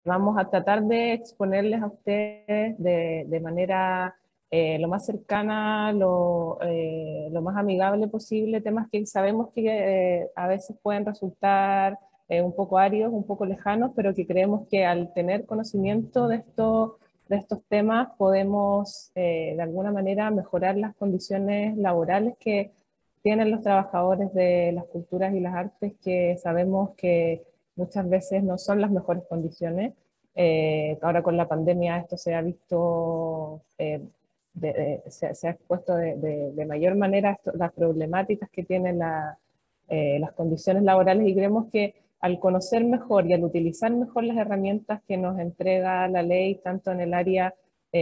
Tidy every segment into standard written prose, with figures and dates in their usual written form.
vamos a tratar de exponerles a ustedes de manera lo más cercana, lo más amigable posible, temas que sabemos que a veces pueden resultar un poco áridos, un poco lejanos, pero que creemos que al tener conocimiento de estos temas podemos de alguna manera mejorar las condiciones laborales que tienen los trabajadores de las culturas y las artes, que sabemos que muchas veces no son las mejores condiciones. Ahora con la pandemia esto se ha visto, se ha expuesto de mayor manera las problemáticas que tienen las condiciones laborales, y creemos que al conocer mejor y al utilizar mejor las herramientas que nos entrega la ley, tanto en el área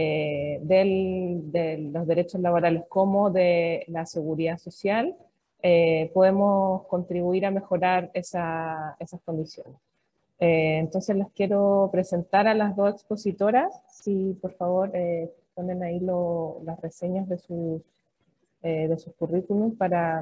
de los derechos laborales como de la seguridad social, podemos contribuir a mejorar esas condiciones. Entonces las quiero presentar a las dos expositoras. Si por favor ponen ahí las reseñas de sus currículums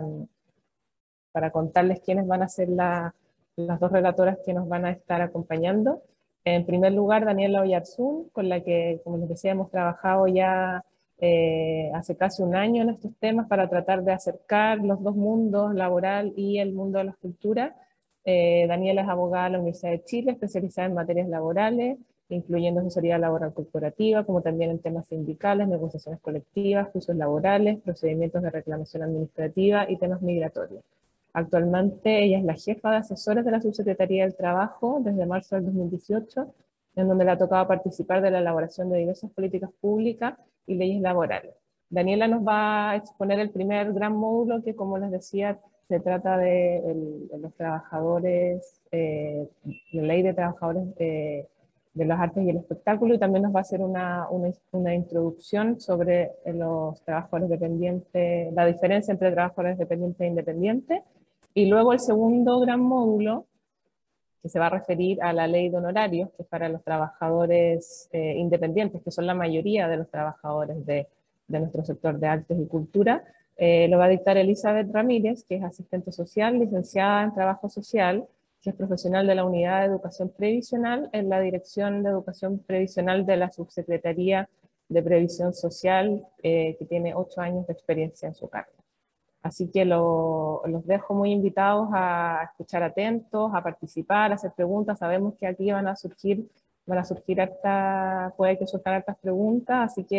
para contarles quiénes van a ser las dos relatoras que nos van a estar acompañando. En primer lugar, Daniela Oyarzún, con la que, como les decía, hemos trabajado ya hace casi un año en estos temas para tratar de acercar los dos mundos, laboral y el mundo de las culturas. Daniela es abogada de la Universidad de Chile, especializada en materias laborales, incluyendo asesoría laboral corporativa, como también en temas sindicales, negociaciones colectivas, juicios laborales, procedimientos de reclamación administrativa y temas migratorios. Actualmente ella es la jefa de asesores de la Subsecretaría del Trabajo desde marzo del 2018, en donde le ha tocado participar de la elaboración de diversas políticas públicas y leyes laborales. Daniela nos va a exponer el primer gran módulo que, como les decía, se trata de los trabajadores, la ley de trabajadores de las artes y el espectáculo, y también nos va a hacer una introducción sobre los trabajadores dependientes, la diferencia entre trabajadores dependientes e independientes. Y luego el segundo gran módulo, que se va a referir a la ley de honorarios, que es para los trabajadores independientes, que son la mayoría de los trabajadores de nuestro sector de artes y cultura. Lo va a dictar Elizabeth Ramírez, que es asistente social, licenciada en trabajo social, que es profesional de la Unidad de Educación Previsional en la Dirección de Educación Previsional de la Subsecretaría de Previsión Social, que tiene 8 años de experiencia en su cargo. Así que los dejo muy invitados a escuchar atentos, a participar, a hacer preguntas. Sabemos que aquí van a surgir puede que surjan hartas preguntas, así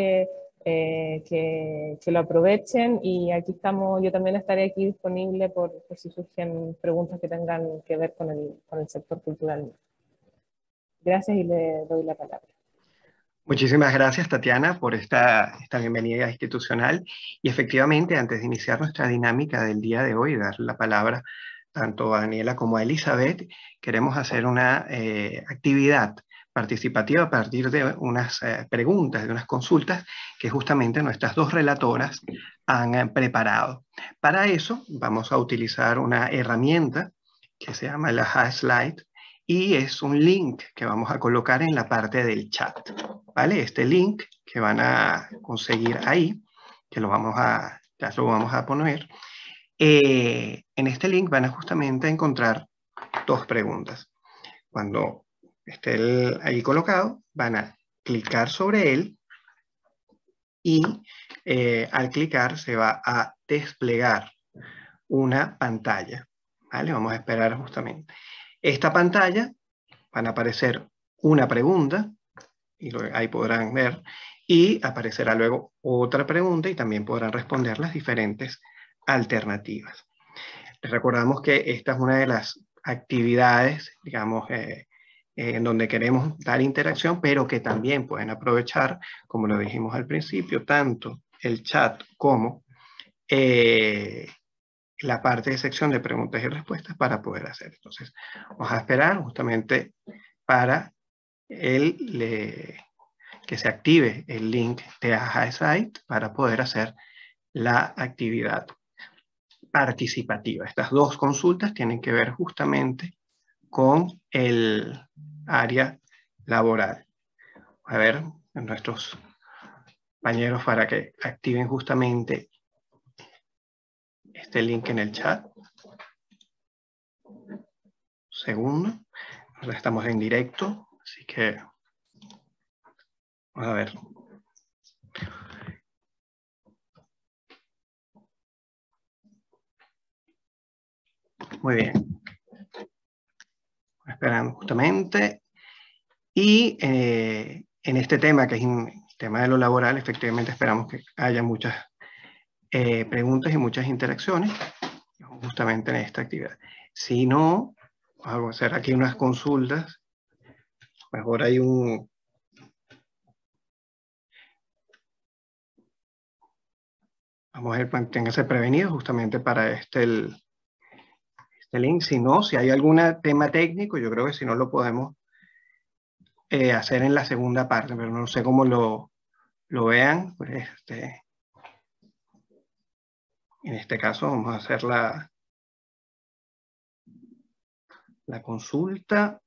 que lo aprovechen, y aquí estamos, yo también estaré aquí disponible por si surgen preguntas que tengan que ver con el sector cultural. Gracias y le doy la palabra. Muchísimas gracias, Tatiana, por esta bienvenida institucional. Y efectivamente, antes de iniciar nuestra dinámica del día de hoy, dar la palabra tanto a Daniela como a Elizabeth, queremos hacer una actividad participativa a partir de unas preguntas, de unas consultas que justamente nuestras dos relatoras han preparado. Para eso vamos a utilizar una herramienta que se llama la HashSlide, y es un link que vamos a colocar en la parte del chat, ¿vale? Este link que van a conseguir ahí, que ya lo vamos a poner, en este link van a justamente encontrar dos preguntas. Cuando esté ahí colocado, van a clicar sobre él, y al clicar se va a desplegar una pantalla, ¿vale? Vamos a esperar justamente. Esta pantalla van a aparecer una pregunta, y ahí podrán ver, y aparecerá luego otra pregunta, y también podrán responder las diferentes alternativas. Les recordamos que esta es una de las actividades, digamos, en donde queremos dar interacción, pero que también pueden aprovechar, como lo dijimos al principio, tanto el chat como la parte de sección de preguntas y respuestas para poder hacer. Entonces, vamos a esperar justamente para que se active el link de HashSlide para poder hacer la actividad participativa. Estas dos consultas tienen que ver justamente con el área laboral. A ver, nuestros compañeros, para que activen justamente este link en el chat. Segundo, estamos en directo, Así que, a ver. Muy bien. Esperando justamente. Y en este tema, que es el tema de lo laboral, efectivamente esperamos que haya muchas preguntas y muchas interacciones, justamente en esta actividad. Si no, vamos a hacer aquí unas consultas. Mejor hay un... Vamos a ver, manténgase prevenido justamente para este link. Si no, si hay algún tema técnico, yo creo que si no lo podemos hacer en la segunda parte, pero no sé cómo lo vean. Pues en este caso vamos a hacer la consulta.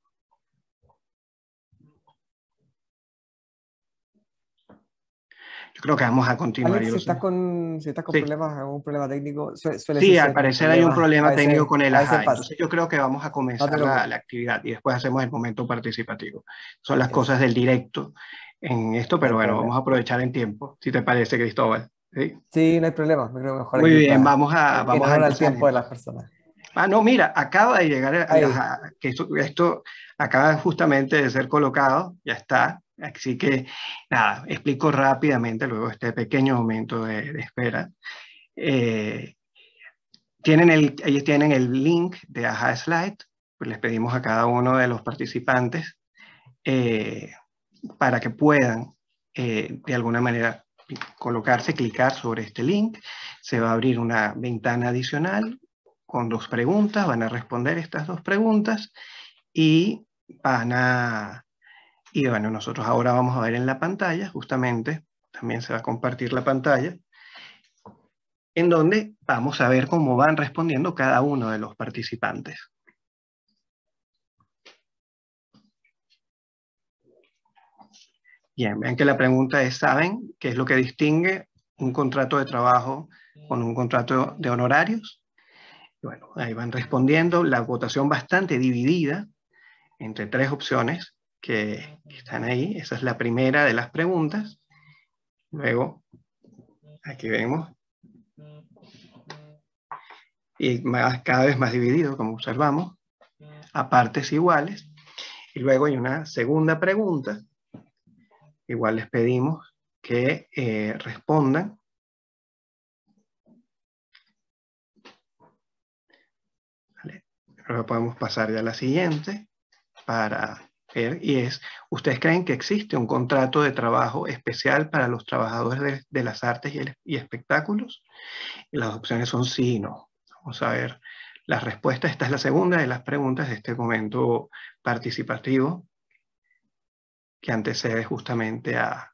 Yo creo que vamos a continuar. Alex, si estás con sí. problemas, algún problema técnico, suele sí, suceder al parecer hay un problema técnico con el AJA. AJA. Entonces yo creo que vamos a comenzar la actividad y después hacemos el momento participativo. Son las cosas del directo en esto, pero bueno, vamos a aprovechar en tiempo, si te parece, Cristóbal. Sí, no hay problema. Me creo mejor. Muy bien, vamos a empezar el tiempo entonces. de las personas. Ah, no, mira, acaba de llegar que esto acaba justamente de ser colocado, ya está. Así que, nada, explico rápidamente luego este pequeño momento de espera. Ellos tienen el link de AJA Slide, pues les pedimos a cada uno de los participantes para que puedan de alguna manera colocarse, clicar sobre este link. Se va a abrir una ventana adicional con 2 preguntas, van a responder estas 2 preguntas y bueno, nosotros ahora vamos a ver en la pantalla, justamente, también se va a compartir la pantalla, en donde vamos a ver cómo van respondiendo cada uno de los participantes. Bien, vean que la pregunta es, ¿saben qué es lo que distingue un contrato de trabajo con un contrato de honorarios? Bueno, ahí van respondiendo, la votación bastante dividida entre 3 opciones que están ahí. Esa es la primera de las preguntas. Luego, aquí vemos. Y cada vez más dividido, como observamos, a partes iguales. Y luego hay una segunda pregunta. Igual les pedimos que respondan. Vale. Ahora podemos pasar ya a la siguiente para ver, y es, ¿ustedes creen que existe un contrato de trabajo especial para los trabajadores de las artes y espectáculos? Y las opciones son sí y no. Vamos a ver la respuesta. Esta es la segunda de las preguntas de este momento participativo que antecede justamente a...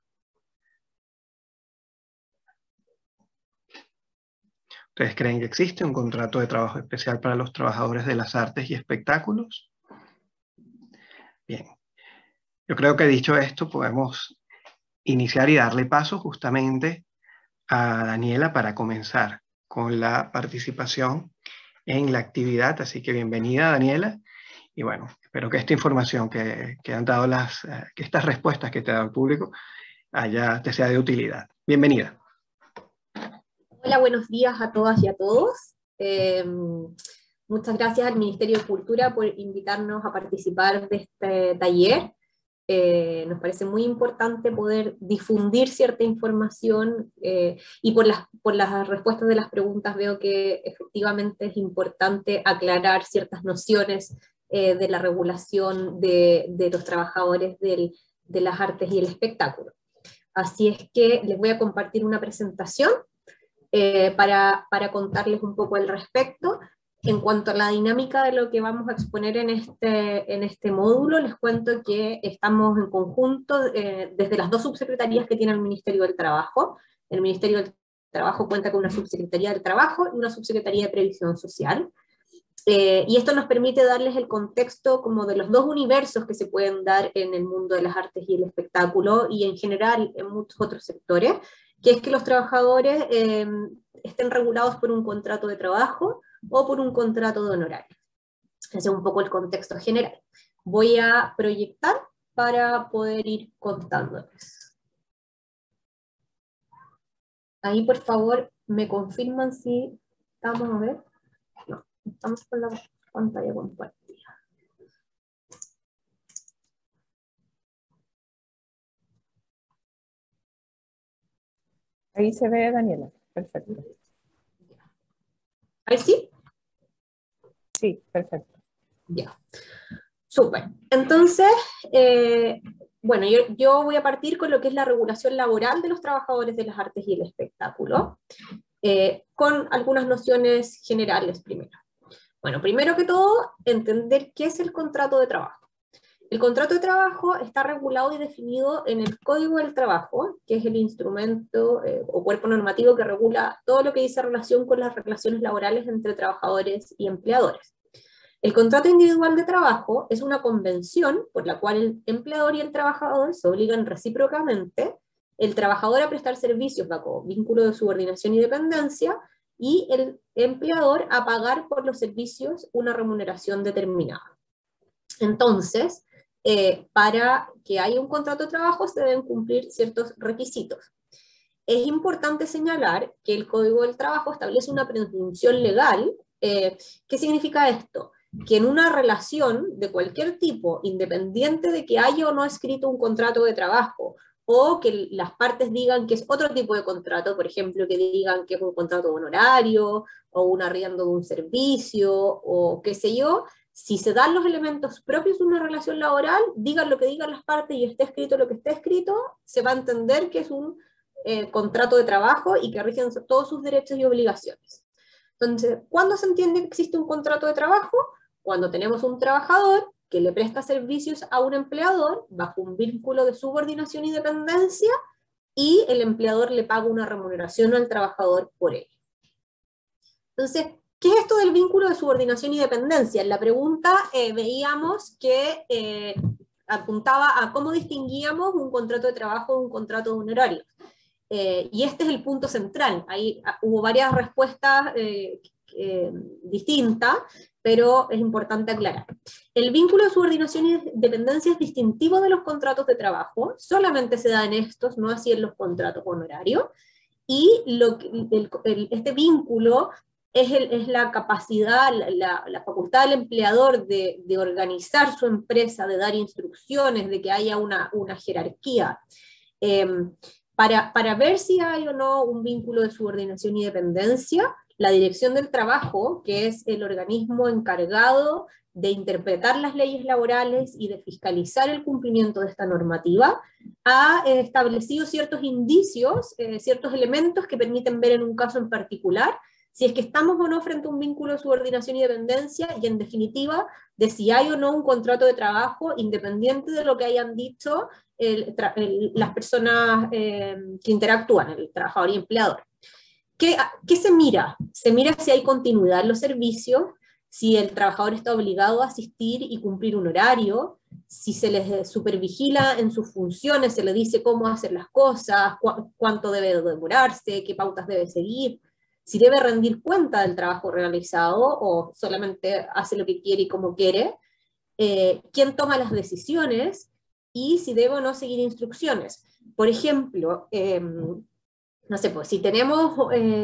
¿Ustedes creen que existe un contrato de trabajo especial para los trabajadores de las artes y espectáculos? Bien. Yo creo que dicho esto, podemos iniciar y darle paso justamente a Daniela para comenzar con la participación en la actividad. Así que bienvenida, Daniela. Y bueno, espero que esta información que han dado que estas respuestas que te ha dado el público te sea de utilidad. Bienvenida. Hola, buenos días a todas y a todos. Muchas gracias al Ministerio de Cultura por invitarnos a participar de este taller. Nos parece muy importante poder difundir cierta información y por las respuestas de las preguntas veo que efectivamente es importante aclarar ciertas nociones de la regulación de los trabajadores de las artes y el espectáculo. Así es que les voy a compartir una presentación para contarles un poco al respecto. En cuanto a la dinámica de lo que vamos a exponer en este módulo, les cuento que estamos en conjunto desde las 2 subsecretarías que tiene el Ministerio del Trabajo. El Ministerio del Trabajo cuenta con una subsecretaría del Trabajo y una subsecretaría de Previsión Social. Y esto nos permite darles el contexto como de los 2 universos que se pueden dar en el mundo de las artes y el espectáculo, y en general en muchos otros sectores, que es que los trabajadores estén regulados por un contrato de trabajo o por un contrato de honorarios. Ese es un poco el contexto general. Voy a proyectar para poder ir contándoles. Ahí, por favor, me confirman si estamos a ver. No, estamos con la pantalla compartida. Ahí se ve Daniela, perfecto. ¿Ahí sí? Sí, perfecto. Ya. Súper. Entonces, bueno, yo voy a partir con lo que es la regulación laboral de los trabajadores de las artes y el espectáculo, con algunas nociones generales primero. Bueno, primero que todo, entender qué es el contrato de trabajo. El contrato de trabajo está regulado y definido en el Código del Trabajo, que es el instrumento o cuerpo normativo que regula todo lo que dice relación con las relaciones laborales entre trabajadores y empleadores. El contrato individual de trabajo es una convención por la cual el empleador y el trabajador se obligan recíprocamente, el trabajador a prestar servicios bajo vínculo de subordinación y dependencia, y el empleador a pagar por los servicios una remuneración determinada. Entonces, para que haya un contrato de trabajo se deben cumplir ciertos requisitos. Es importante señalar que el Código del Trabajo establece una presunción legal. ¿Qué significa esto? Que en una relación de cualquier tipo, independiente de que haya o no escrito un contrato de trabajo, o que las partes digan que es otro tipo de contrato, por ejemplo, que digan que es un contrato honorario, o un arriendo de un servicio, o qué sé yo, si se dan los elementos propios de una relación laboral, digan lo que digan las partes y esté escrito lo que esté escrito, se va a entender que es un contrato de trabajo y que rigen todos sus derechos y obligaciones. Entonces, ¿cuándo se entiende que existe un contrato de trabajo? Cuando tenemos un trabajador que le presta servicios a un empleador bajo un vínculo de subordinación y dependencia y el empleador le paga una remuneración al trabajador por ello. Entonces, ¿qué es esto del vínculo de subordinación y dependencia? En la pregunta veíamos que apuntaba a cómo distinguíamos un contrato de trabajo de un contrato de honorario. Y este es el punto central. Ahí hubo varias respuestas distintas, pero es importante aclarar. El vínculo de subordinación y dependencia es distintivo de los contratos de trabajo, solamente se da en estos, no así en los contratos honorarios, y este vínculo es la capacidad, la facultad del empleador de organizar su empresa, de dar instrucciones, de que haya una jerarquía. Para ver si hay o no un vínculo de subordinación y dependencia, la Dirección del Trabajo, que es el organismo encargado de interpretar las leyes laborales y de fiscalizar el cumplimiento de esta normativa, ha establecido ciertos indicios, ciertos elementos que permiten ver en un caso en particular si es que estamos o no frente a un vínculo de subordinación y dependencia, y en definitiva, de si hay o no un contrato de trabajo, independiente de lo que hayan dicho las personas que interactúan, el trabajador y empleador. ¿Qué se mira? Se mira si hay continuidad en los servicios, si el trabajador está obligado a asistir y cumplir un horario, si se les supervigila en sus funciones, se le dice cómo hacer las cosas, cuánto debe demorarse, qué pautas debe seguir, si debe rendir cuenta del trabajo realizado o solamente hace lo que quiere y como quiere, quién toma las decisiones y si debe o no seguir instrucciones. Por ejemplo, no sé, pues si tenemos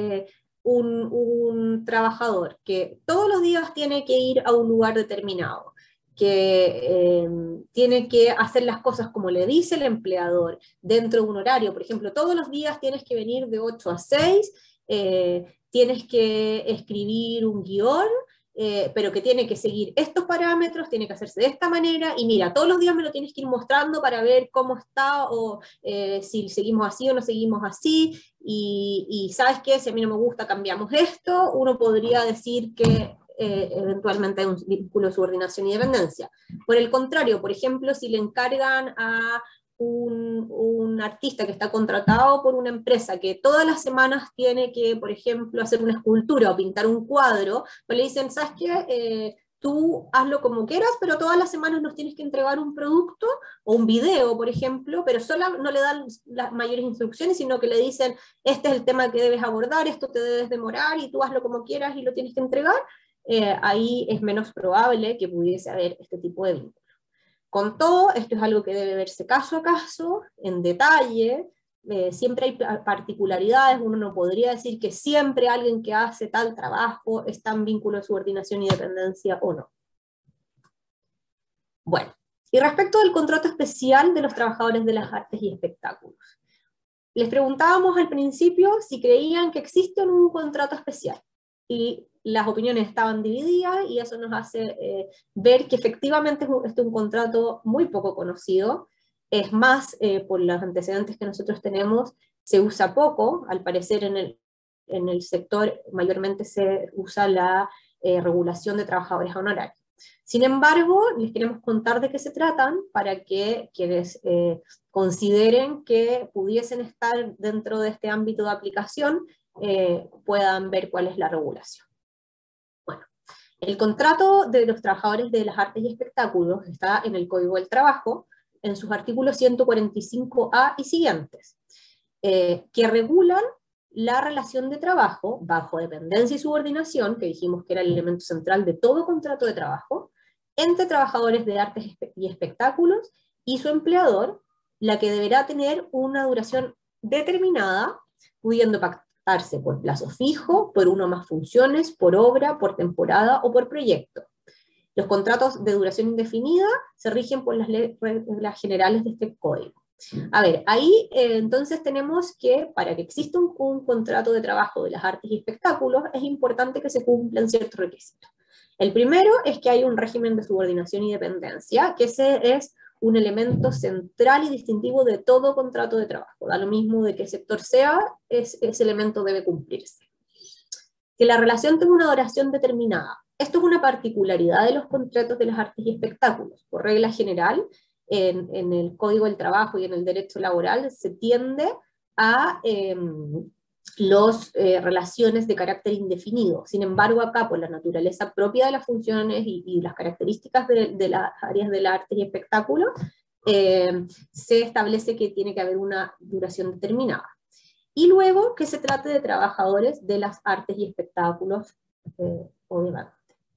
un trabajador que todos los días tiene que ir a un lugar determinado, que tiene que hacer las cosas como le dice el empleador, dentro de un horario, por ejemplo, todos los días tienes que venir de 8 a 6, tienes que escribir un guión, pero que tiene que seguir estos parámetros, tiene que hacerse de esta manera, y mira, todos los días me lo tienes que ir mostrando para ver cómo está, o si seguimos así o no seguimos así, y ¿sabes qué? Si a mí no me gusta, cambiamos esto. Uno podría decir que eventualmente hay un vínculo de subordinación y dependencia. Por el contrario, por ejemplo, si le encargan a un artista que está contratado por una empresa que todas las semanas tiene que, por ejemplo, hacer una escultura o pintar un cuadro, pues le dicen, ¿sabes qué? Tú hazlo como quieras, pero todas las semanas nos tienes que entregar un producto o un video, por ejemplo, pero solo no le dan las mayores instrucciones, sino que le dicen, este es el tema que debes abordar, esto te debes demorar y tú hazlo como quieras y lo tienes que entregar. Ahí es menos probable que pudiese haber este tipo de vínculo. Con todo, esto es algo que debe verse caso a caso, en detalle. Siempre hay particularidades, uno no podría decir que siempre alguien que hace tal trabajo está en vínculo de subordinación y dependencia o no. Bueno, y respecto del contrato especial de los trabajadores de las artes y espectáculos. Les preguntábamos al principio si creían que existe o no un contrato especial, y las opiniones estaban divididas, y eso nos hace ver que efectivamente este es un contrato muy poco conocido. Es más, por los antecedentes que nosotros tenemos, se usa poco, al parecer en el sector mayormente se usa la regulación de trabajadores honorarios. Sin embargo, les queremos contar de qué se tratan para que quienes consideren que pudiesen estar dentro de este ámbito de aplicación puedan ver cuál es la regulación. Bueno, el contrato de los trabajadores de las artes y espectáculos está en el Código del Trabajo, en sus artículos 145A y siguientes, que regulan la relación de trabajo bajo dependencia y subordinación, que dijimos que era el elemento central de todo contrato de trabajo, entre trabajadores de artes y espectáculos y su empleador, la que deberá tener una duración determinada, pudiendo pactarse por plazo fijo, por una o más funciones, por obra, por temporada o por proyecto. Los contratos de duración indefinida se rigen por las reglas generales de este código. A ver, ahí entonces tenemos que para que exista un contrato de trabajo de las artes y espectáculos es importante que se cumplan ciertos requisitos. El primero es que hay un régimen de subordinación y dependencia, que ese es un elemento central y distintivo de todo contrato de trabajo. Da lo mismo de qué sector sea, ese elemento debe cumplirse. Que la relación tenga una duración determinada. Esto es una particularidad de los contratos de las artes y espectáculos. Por regla general, en el Código del Trabajo y en el derecho laboral se tiende a las relaciones de carácter indefinido. Sin embargo, acá, por la naturaleza propia de las funciones y las características de las áreas del arte y espectáculo, se establece que tiene que haber una duración determinada. Y luego que se trate de trabajadores de las artes y espectáculos, obviamente.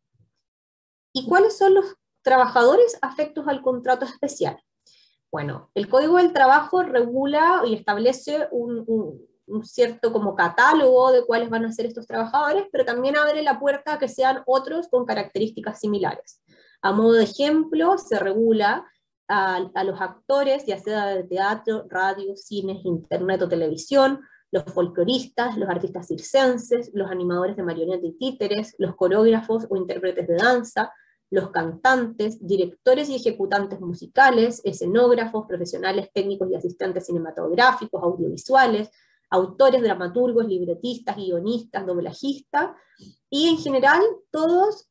¿Y cuáles son los trabajadores afectos al contrato especial? Bueno, el Código del Trabajo regula y establece un cierto como catálogo de cuáles van a ser estos trabajadores, pero también abre la puerta a que sean otros con características similares. A modo de ejemplo, se regula a los actores, ya sea de teatro, radio, cine, internet o televisión, los folcloristas, los artistas circenses, los animadores de marionetas y títeres, los coreógrafos o intérpretes de danza, los cantantes, directores y ejecutantes musicales, escenógrafos, profesionales técnicos y asistentes cinematográficos, audiovisuales, autores, dramaturgos, libretistas, guionistas, doblajistas, y en general todos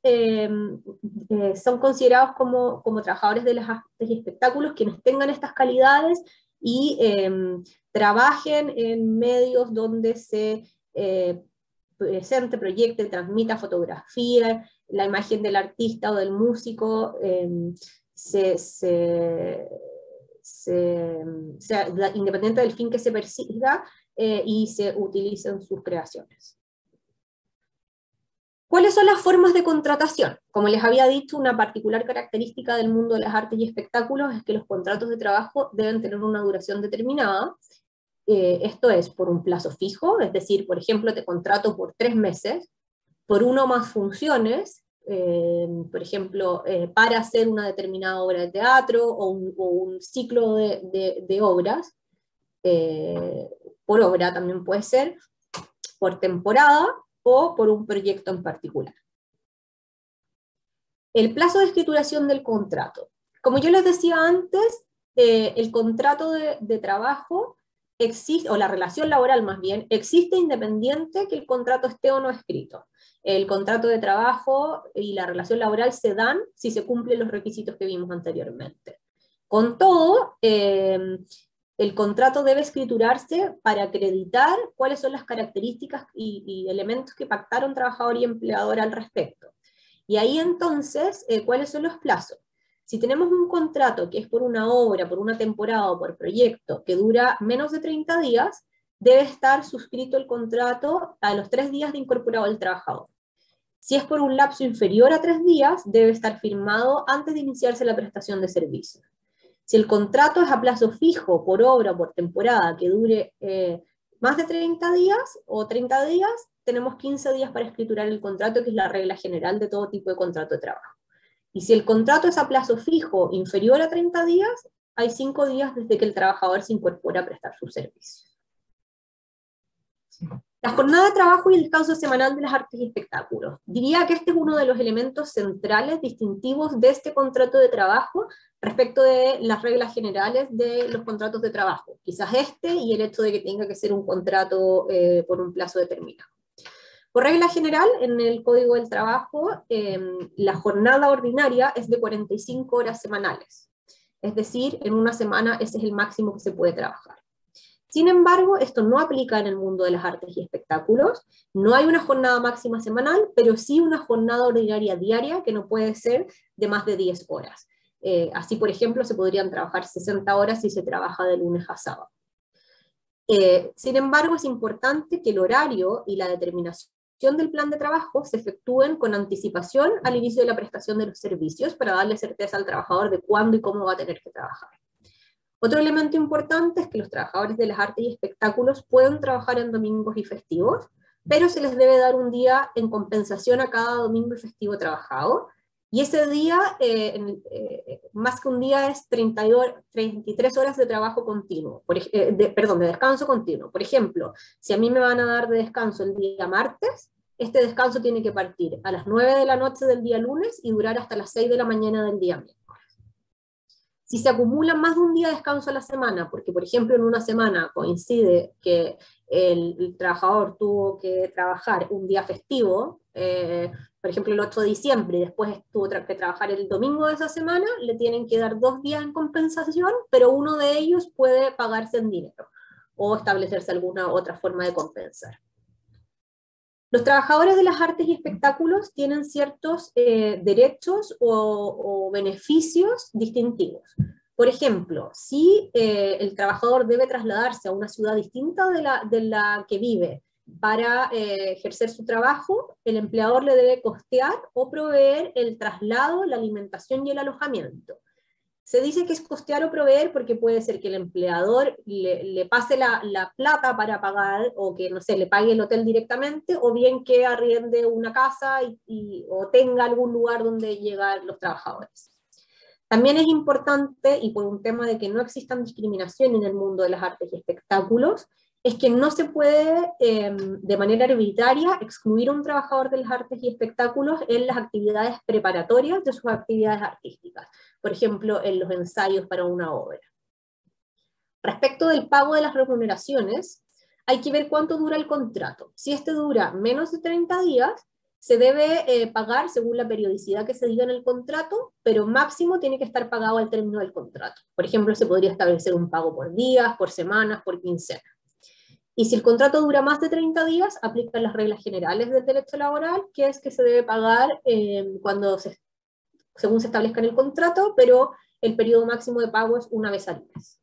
son considerados como trabajadores de las artes y espectáculos quienes tengan estas calidades y trabajen en medios donde se presente, proyecte, transmita fotografía, la imagen del artista o del músico sea independiente del fin que se persiga y se utilicen sus creaciones. ¿Cuáles son las formas de contratación? Como les había dicho, una particular característica del mundo de las artes y espectáculos es que los contratos de trabajo deben tener una duración determinada. Esto es por un plazo fijo, es decir, por ejemplo, te contrato por 3 meses, por una o más funciones, por ejemplo, para hacer una determinada obra de teatro o un ciclo de obras, por obra también puede ser, por temporada o por un proyecto en particular. El plazo de escrituración del contrato. Como yo les decía antes, el contrato de trabajo existe, o la relación laboral más bien, existe independiente que el contrato esté o no escrito. El contrato de trabajo y la relación laboral se dan si se cumplen los requisitos que vimos anteriormente. Con todo, el contrato debe escriturarse para acreditar cuáles son las características y elementos que pactaron trabajador y empleador al respecto. Y ahí entonces, ¿cuáles son los plazos? Si tenemos un contrato que es por una obra, por una temporada o por proyecto que dura menos de 30 días, debe estar suscrito el contrato a los 3 días de incorporado el trabajador. Si es por un lapso inferior a 3 días, debe estar firmado antes de iniciarse la prestación de servicio. Si el contrato es a plazo fijo, por obra o por temporada, que dure más de 30 días o 30 días, tenemos 15 días para escriturar el contrato, que es la regla general de todo tipo de contrato de trabajo. Y si el contrato es a plazo fijo inferior a 30 días, hay 5 días desde que el trabajador se incorpora a prestar su servicio. La jornada de trabajo y el descanso semanal de las artes y espectáculos. Diría que este es uno de los elementos centrales distintivos de este contrato de trabajo respecto de las reglas generales de los contratos de trabajo. Quizás este y el hecho de que tenga que ser un contrato por un plazo determinado. Por regla general, en el Código del Trabajo, la jornada ordinaria es de 45 horas semanales. Es decir, en una semana ese es el máximo que se puede trabajar. Sin embargo, esto no aplica en el mundo de las artes y espectáculos. No hay una jornada máxima semanal, pero sí una jornada ordinaria diaria que no puede ser de más de 10 horas. Así, por ejemplo, se podrían trabajar 60 horas si se trabaja de lunes a sábado. Sin embargo, es importante que el horario y la determinación del plan de trabajo se efectúen con anticipación al inicio de la prestación de los servicios para darle certeza al trabajador de cuándo y cómo va a tener que trabajar. Otro elemento importante es que los trabajadores de las artes y espectáculos pueden trabajar en domingos y festivos, pero se les debe dar un día en compensación a cada domingo y festivo trabajado, y ese día, más que un día, es 33 horas de trabajo continuo, de descanso continuo. Por ejemplo, si a mí me van a dar de descanso el día martes, este descanso tiene que partir a las 9 de la noche del día lunes y durar hasta las 6 de la mañana del día miércoles. Si se acumula más de un día de descanso a la semana, porque por ejemplo en una semana coincide que el trabajador tuvo que trabajar un día festivo, por ejemplo el 8 de diciembre, y después tuvo que trabajar el domingo de esa semana, le tienen que dar 2 días en compensación, pero uno de ellos puede pagarse en dinero, o establecerse alguna otra forma de compensar. Los trabajadores de las artes y espectáculos tienen ciertos derechos o beneficios distintivos. Por ejemplo, si el trabajador debe trasladarse a una ciudad distinta de la que vive para ejercer su trabajo, el empleador le debe costear o proveer el traslado, la alimentación y el alojamiento. Se dice que es costear o proveer porque puede ser que el empleador le pase la plata para pagar, o que, no sé, le pague el hotel directamente, o bien que arriende una casa o tenga algún lugar donde llegar los trabajadores. También es importante, y por un tema de que no existan discriminación en el mundo de las artes y espectáculos, es que no se puede de manera arbitraria excluir a un trabajador de las artes y espectáculos en las actividades preparatorias de sus actividades artísticas, por ejemplo, en los ensayos para una obra. Respecto del pago de las remuneraciones, hay que ver cuánto dura el contrato. Si este dura menos de 30 días, se debe pagar según la periodicidad que se diga en el contrato, pero máximo tiene que estar pagado al término del contrato. Por ejemplo, se podría establecer un pago por días, por semanas, por quincenas. Y si el contrato dura más de 30 días, aplican las reglas generales del derecho laboral, que es que se debe pagar según se establezca en el contrato, pero el periodo máximo de pago es una vez al mes.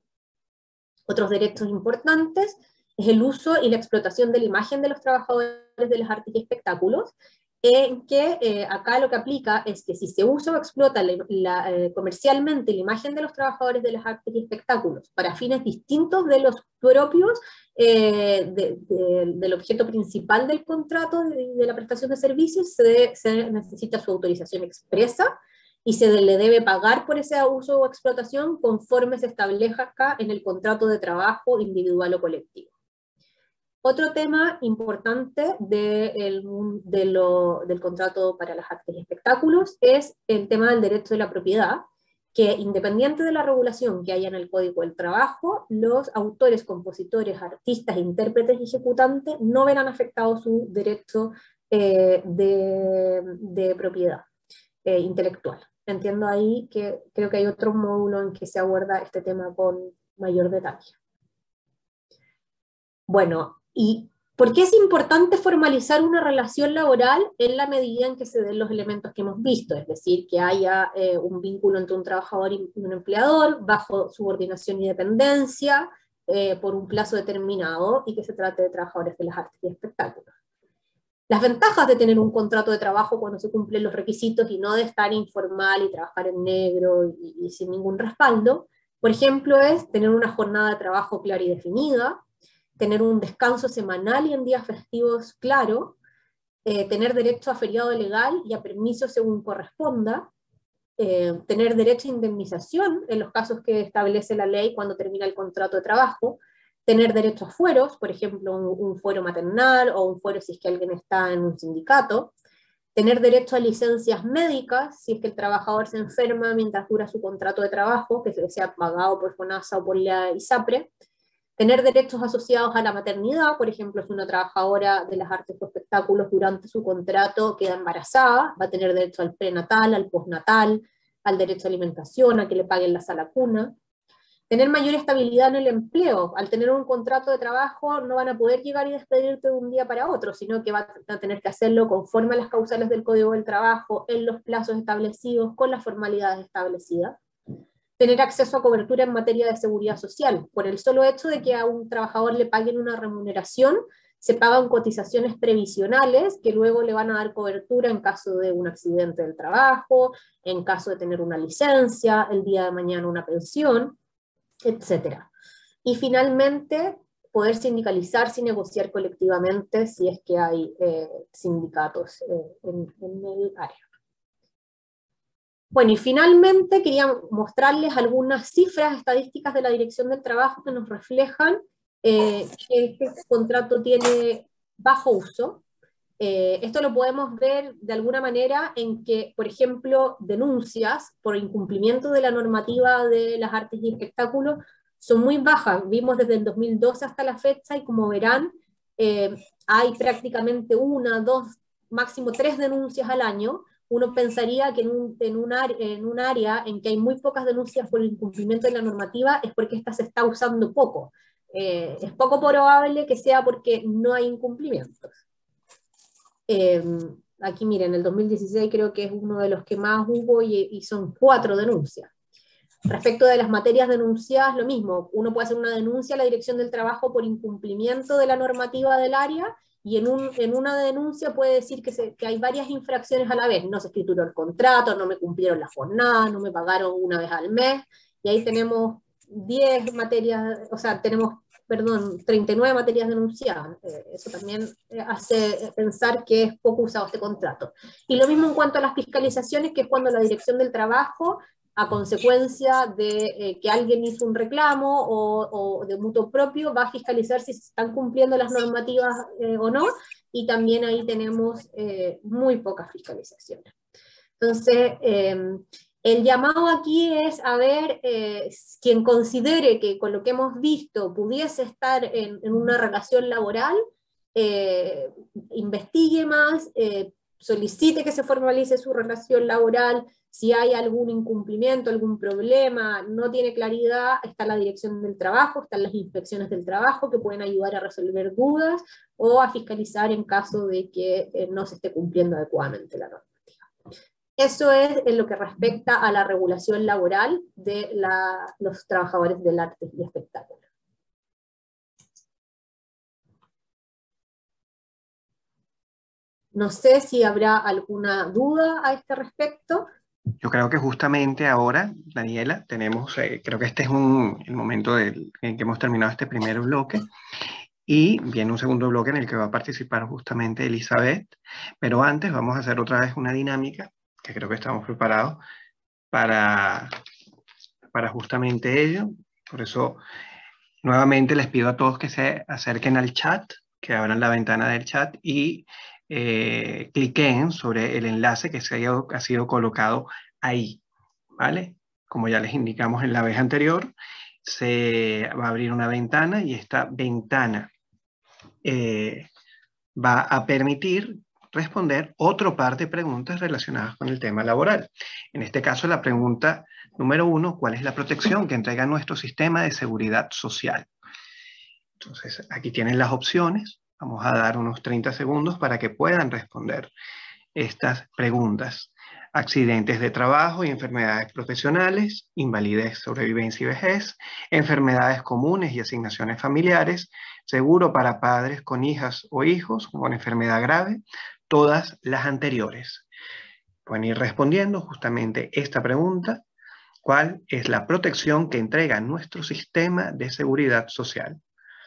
Otros derechos importantes es el uso y la explotación de la imagen de los trabajadores de las artes y espectáculos, en que acá lo que aplica es que si se usa o explota comercialmente la imagen de los trabajadores de las artes y espectáculos para fines distintos de los propios del objeto principal del contrato de la prestación de servicios, se necesita su autorización expresa y se le debe pagar por ese uso o explotación conforme se establezca en el contrato de trabajo individual o colectivo. Otro tema importante del contrato para las artes y espectáculos es el tema del derecho de la propiedad, que independiente de la regulación que haya en el Código del Trabajo, los autores, compositores, artistas, intérpretes y ejecutantes no verán afectado su derecho de propiedad intelectual. Entiendo ahí que creo que hay otro módulo en que se aborda este tema con mayor detalle. Bueno, ¿y por qué es importante formalizar una relación laboral en la medida en que se den los elementos que hemos visto? Es decir, que haya un vínculo entre un trabajador y un empleador bajo subordinación y dependencia por un plazo determinado y que se trate de trabajadores de las artes y espectáculos. Las ventajas de tener un contrato de trabajo cuando se cumplen los requisitos y no de estar informal y trabajar en negro y sin ningún respaldo, por ejemplo, es tener una jornada de trabajo clara y definida, tener un descanso semanal y en días festivos claro, tener derecho a feriado legal y a permiso según corresponda, tener derecho a indemnización en los casos que establece la ley cuando termina el contrato de trabajo, tener derecho a fueros, por ejemplo, un fuero maternal o un fuero si es que alguien está en un sindicato, tener derecho a licencias médicas si es que el trabajador se enferma mientras dura su contrato de trabajo, que sea pagado por FONASA o por la ISAPRE, tener derechos asociados a la maternidad, por ejemplo, si una trabajadora de las artes o espectáculos durante su contrato queda embarazada, va a tener derecho al prenatal, al postnatal, al derecho a alimentación, a que le paguen la sala cuna. Tener mayor estabilidad en el empleo. Al tener un contrato de trabajo no van a poder llegar y despedirte de un día para otro, sino que van a tener que hacerlo conforme a las causales del Código del Trabajo, en los plazos establecidos, con las formalidades establecidas. Tener acceso a cobertura en materia de seguridad social. Por el solo hecho de que a un trabajador le paguen una remuneración, se pagan cotizaciones previsionales que luego le van a dar cobertura en caso de un accidente del trabajo, en caso de tener una licencia, el día de mañana una pensión, etc. Y finalmente, poder sindicalizarse y negociar colectivamente si es que hay sindicatos en el área. Bueno, y finalmente quería mostrarles algunas cifras estadísticas de la Dirección del Trabajo que nos reflejan que este contrato tiene bajo uso. Esto lo podemos ver de alguna manera en que, por ejemplo, denuncias por incumplimiento de la normativa de las artes y espectáculos son muy bajas. Vimos desde el 2012 hasta la fecha y como verán, hay prácticamente 1, 2, máximo 3 denuncias al año. Uno pensaría que en un área en que hay muy pocas denuncias por el incumplimiento de la normativa es porque esta se está usando poco. Es poco probable que sea porque no hay incumplimientos. Aquí miren, el 2016 creo que es uno de los que más hubo y son 4 denuncias. Respecto de las materias denunciadas, lo mismo, uno puede hacer una denuncia a la Dirección del Trabajo por incumplimiento de la normativa del área, y en una denuncia puede decir que hay varias infracciones a la vez, no se escrituró el contrato, no me cumplieron la jornada, no me pagaron una vez al mes, y ahí tenemos 10 materias, o sea, tenemos, perdón, 39 materias denunciadas. Eso también hace pensar que es poco usado este contrato. Y lo mismo en cuanto a las fiscalizaciones, que es cuando la Dirección del Trabajo, a consecuencia de que alguien hizo un reclamo o de mutuo propio, va a fiscalizar si se están cumpliendo las normativas o no, y también ahí tenemos muy pocas fiscalizaciones. Entonces, el llamado aquí es a ver, quien considere que con lo que hemos visto pudiese estar en una relación laboral, investigue más, solicite que se formalice su relación laboral. Si hay algún incumplimiento, algún problema, no tiene claridad, está la Dirección del Trabajo, están las inspecciones del trabajo que pueden ayudar a resolver dudas o a fiscalizar en caso de que no se esté cumpliendo adecuadamente la normativa. Eso es en lo que respecta a la regulación laboral de los trabajadores del arte y espectáculo. No sé si habrá alguna duda a este respecto. Yo creo que justamente ahora, Daniela, tenemos, creo que este es el momento en que hemos terminado este primer bloque, y viene un segundo bloque en el que va a participar justamente Elizabeth, pero antes vamos a hacer otra vez una dinámica, que creo que estamos preparados para justamente ello. Por eso, nuevamente les pido a todos que se acerquen al chat, que abran la ventana del chat y cliquen sobre el enlace que ha sido colocado ahí, ¿vale? Como ya les indicamos en la vez anterior, se va a abrir una ventana y esta ventana va a permitir responder otra parte de preguntas relacionadas con el tema laboral. En este caso, la pregunta número 1, ¿cuál es la protección que entrega nuestro sistema de seguridad social? Entonces, aquí tienen las opciones. Vamos a dar unos 30 segundos para que puedan responder estas preguntas. accidentes de trabajo y enfermedades profesionales, invalidez, sobrevivencia y vejez, enfermedades comunes y asignaciones familiares, seguro para padres con hijas o hijos con enfermedad grave, todas las anteriores. Pueden ir respondiendo justamente esta pregunta: ¿cuál es la protección que entrega nuestro sistema de seguridad social?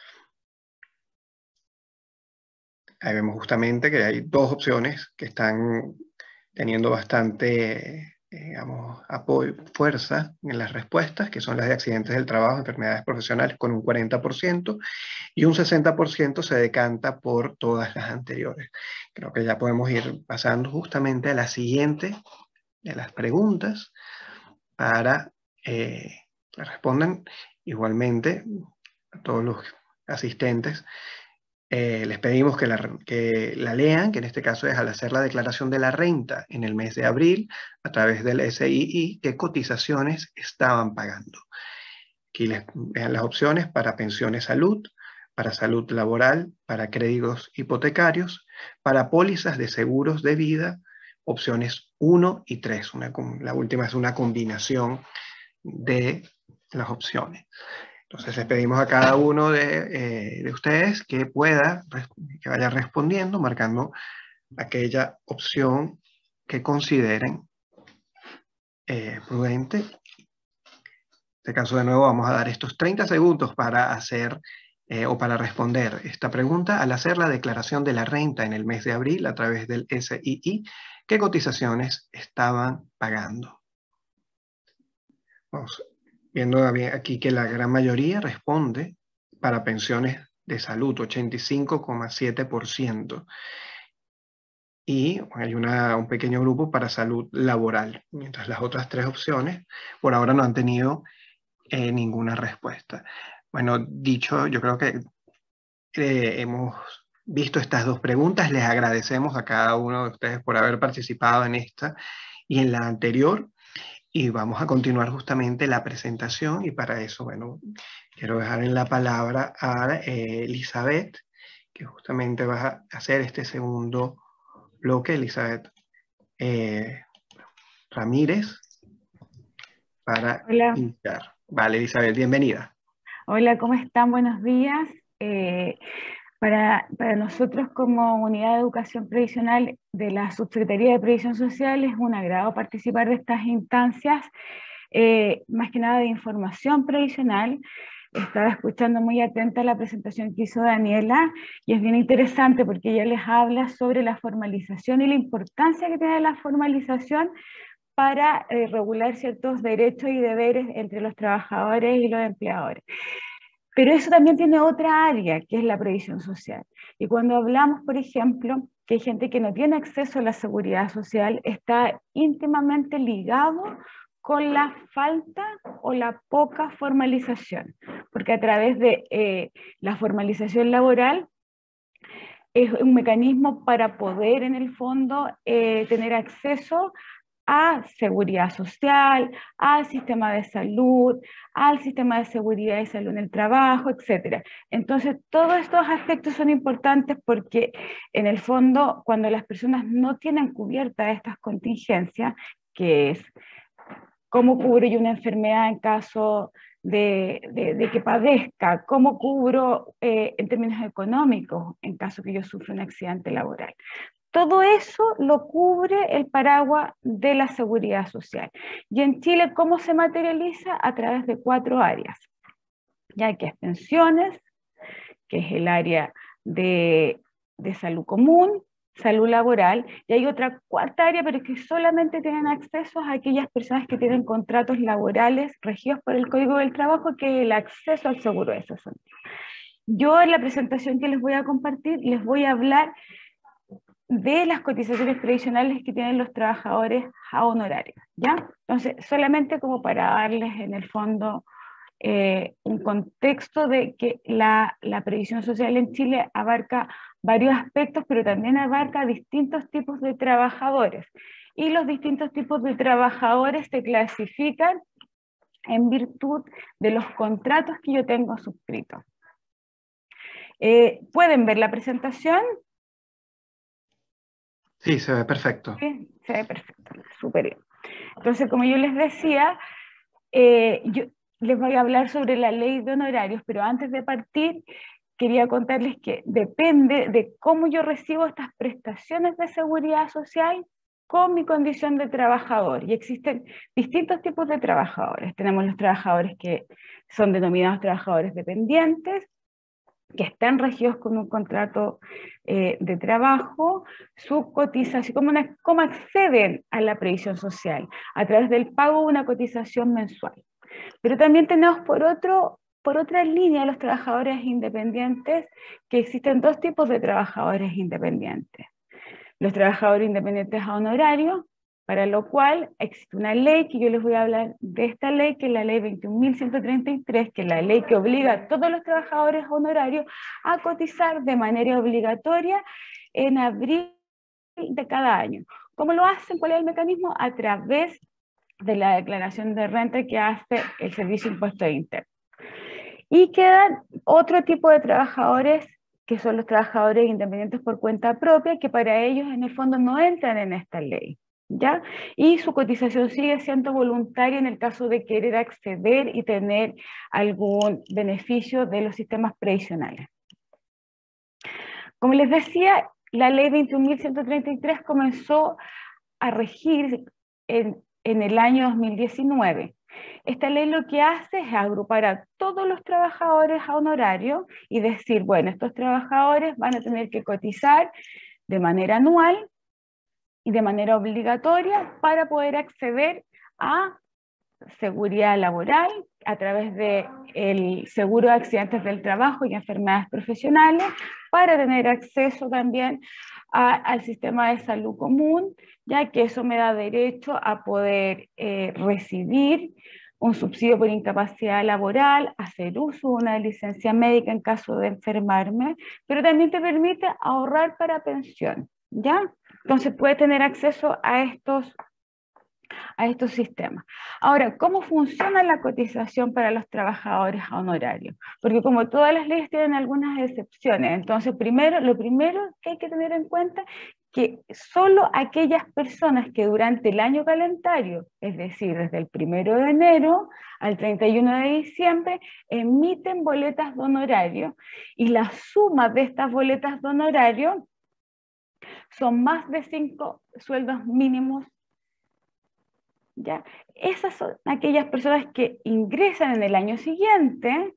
Ahí vemos justamente que hay dos opciones que están teniendo bastante, digamos, apoyo, fuerza en las respuestas, que son las de accidentes del trabajo, enfermedades profesionales con un 40%, y un 60% se decanta por todas las anteriores. Creo que ya podemos ir pasando justamente a la siguiente de las preguntas para que respondan. Igualmente a todos los asistentes. Les pedimos que la lean, que en este caso es al hacer la declaración de la renta en el mes de abril a través del SII, qué cotizaciones estaban pagando. Aquí les vean las opciones para pensiones salud, para salud laboral, para créditos hipotecarios, para pólizas de seguros de vida, opciones 1 y 3. La última es una combinación de las opciones. Entonces les pedimos a cada uno de ustedes que vaya respondiendo, marcando aquella opción que consideren prudente. En este caso, de nuevo, vamos a dar estos 30 segundos para hacer o para responder esta pregunta. Al hacer la declaración de la renta en el mes de abril a través del SII, ¿qué cotizaciones estaban pagando? Vamos viendo aquí que la gran mayoría responde para pensiones de salud, 85,7%. Y hay un pequeño grupo para salud laboral, mientras las otras tres opciones por ahora no han tenido ninguna respuesta. Bueno, dicho, yo creo que hemos visto estas dos preguntas. Les agradecemos a cada uno de ustedes por haber participado en esta y en la anterior. Y vamos a continuar justamente la presentación, y para eso, bueno, quiero dejar en la palabra a Elizabeth, que justamente va a hacer este segundo bloque. Elizabeth Ramírez, para iniciar. Vale, Elizabeth, bienvenida. Hola, ¿cómo están? Buenos días. Para nosotros como Unidad de Educación Previsional de la Subsecretaría de Previsión Social es un agrado participar de estas instancias, más que nada de información previsional. Estaba escuchando muy atenta la presentación que hizo Daniela y es bien interesante porque ella les habla sobre la formalización y la importancia que tiene la formalización para regular ciertos derechos y deberes entre los trabajadores y los empleadores. Pero eso también tiene otra área, que es la previsión social. Y cuando hablamos, por ejemplo, que hay gente que no tiene acceso a la seguridad social, está íntimamente ligado con la falta o la poca formalización, porque a través de la formalización laboral es un mecanismo para poder, en el fondo, tener acceso a seguridad social, al sistema de salud, al sistema de seguridad y salud en el trabajo, etc. Entonces, todos estos aspectos son importantes porque, en el fondo, cuando las personas no tienen cubiertas estas contingencias, que es cómo cubro yo una enfermedad en caso de que padezca, cómo cubro en términos económicos en caso que yo sufra un accidente laboral. Todo eso lo cubre el paraguas de la seguridad social. Y en Chile, ¿cómo se materializa? A través de 4 áreas, ya que es pensiones, que es el área de salud común, salud laboral, y hay otra 4ª área, pero que solamente tienen acceso a aquellas personas que tienen contratos laborales regidos por el Código del Trabajo, que es el acceso al seguro de cesantía. Yo en la presentación que les voy a compartir, les voy a hablar de las cotizaciones previsionales que tienen los trabajadores a honorarios, ¿ya? Entonces, solamente como para darles en el fondo un contexto de que la previsión social en Chile abarca varios aspectos, pero también abarca distintos tipos de trabajadores. Y los distintos tipos de trabajadores se clasifican en virtud de los contratos que yo tengo suscritos. ¿Pueden ver la presentación? Sí, se ve perfecto. Sí, se ve perfecto, súper bien. Entonces, como yo les decía, yo les voy a hablar sobre la ley de honorarios, pero antes de partir, quería contarles que depende de cómo yo recibo estas prestaciones de seguridad social con mi condición de trabajador. Y existen distintos tipos de trabajadores. Tenemos los trabajadores que son denominados trabajadores dependientes, que están regidos con un contrato de trabajo, su cotización, cómo acceden a la previsión social, a través del pago de una cotización mensual. Pero también tenemos por otra línea los trabajadores independientes, que existen dos tipos de trabajadores independientes. Los trabajadores independientes a honorario, para lo cual existe una ley, que yo les voy a hablar de esta ley, que es la ley 21.133, que es la ley que obliga a todos los trabajadores honorarios a cotizar de manera obligatoria en abril de cada año. ¿Cómo lo hacen? ¿Cuál es el mecanismo? A través de la declaración de renta que hace el Servicio de Impuestos Internos. Y quedan otro tipo de trabajadores, que son los trabajadores independientes por cuenta propia, que para ellos en el fondo no entran en esta ley, ¿ya? Y su cotización sigue siendo voluntaria en el caso de querer acceder y tener algún beneficio de los sistemas previsionales. Como les decía, la ley 21.133 comenzó a regir en el año 2019. Esta ley lo que hace es agrupar a todos los trabajadores a honorario y decir, bueno, estos trabajadores van a tener que cotizar de manera anual y de manera obligatoria para poder acceder a seguridad laboral a través del seguro de accidentes del trabajo y enfermedades profesionales, para tener acceso también al sistema de salud común, ya que eso me da derecho a poder recibir un subsidio por incapacidad laboral, hacer uso de una licencia médica en caso de enfermarme, pero también te permite ahorrar para pensión, ¿ya? Entonces puedes tener acceso a estos sistemas. Ahora, ¿cómo funciona la cotización para los trabajadores a honorario? Porque como todas las leyes tienen algunas excepciones, entonces lo primero que hay que tener en cuenta que solo aquellas personas que durante el año calendario, es decir, desde el 1 de enero al 31 de diciembre, emiten boletas de honorario, y la suma de estas boletas de honorario son más de 5 sueldos mínimos. ¿Ya? Esas son aquellas personas que ingresan en el año siguiente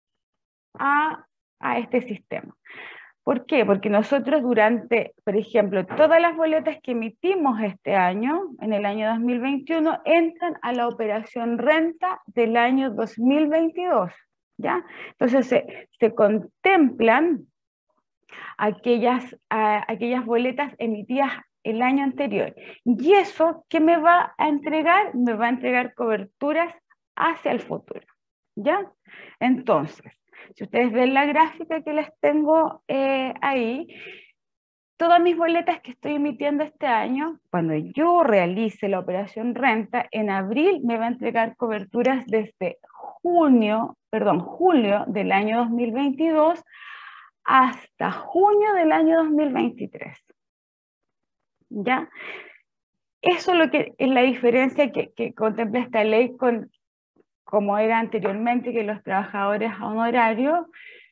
a este sistema. ¿Por qué? Porque nosotros durante, por ejemplo, todas las boletas que emitimos este año, en el año 2021, entran a la operación renta del año 2022, ¿ya? Entonces se contemplan aquellas boletas emitidas el año anterior. Y eso, ¿qué me va a entregar? Me va a entregar coberturas hacia el futuro, ¿ya? Entonces, si ustedes ven la gráfica que les tengo ahí, todas mis boletas que estoy emitiendo este año, cuando yo realice la operación renta, en abril me va a entregar coberturas desde julio del año 2022 hasta junio del año 2023. ¿Ya? Eso es lo que es la diferencia que contempla esta ley con como era anteriormente, que los trabajadores a honorario,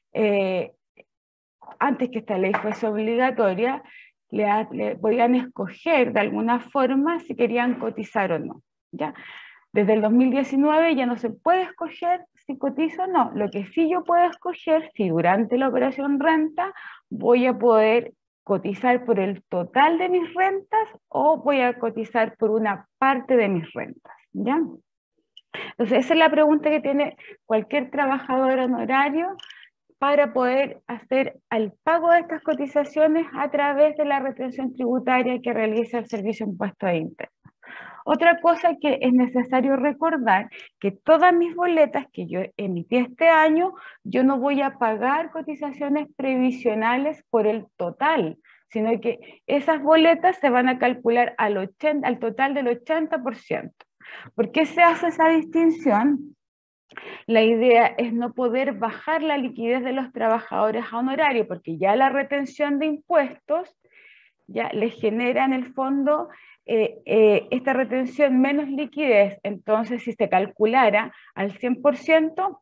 antes que esta ley fuese obligatoria, le podían escoger de alguna forma si querían cotizar o no, ¿ya? Desde el 2019 ya no se puede escoger si cotizo o no. Lo que sí yo puedo escoger, si durante la operación renta voy a poder cotizar por el total de mis rentas o voy a cotizar por una parte de mis rentas, ¿ya? Entonces esa es la pregunta que tiene cualquier trabajador honorario para poder hacer el pago de estas cotizaciones a través de la retención tributaria que realiza el Servicio de Impuestos Internos. Otra cosa que es necesario recordar, que todas mis boletas que yo emití este año, yo no voy a pagar cotizaciones previsionales por el total, sino que esas boletas se van a calcular al total del 80%. ¿Por qué se hace esa distinción? La idea es no poder bajar la liquidez de los trabajadores a honorario, porque ya la retención de impuestos ya les genera en el fondo esta retención menos liquidez. Entonces, si se calculara al 100%,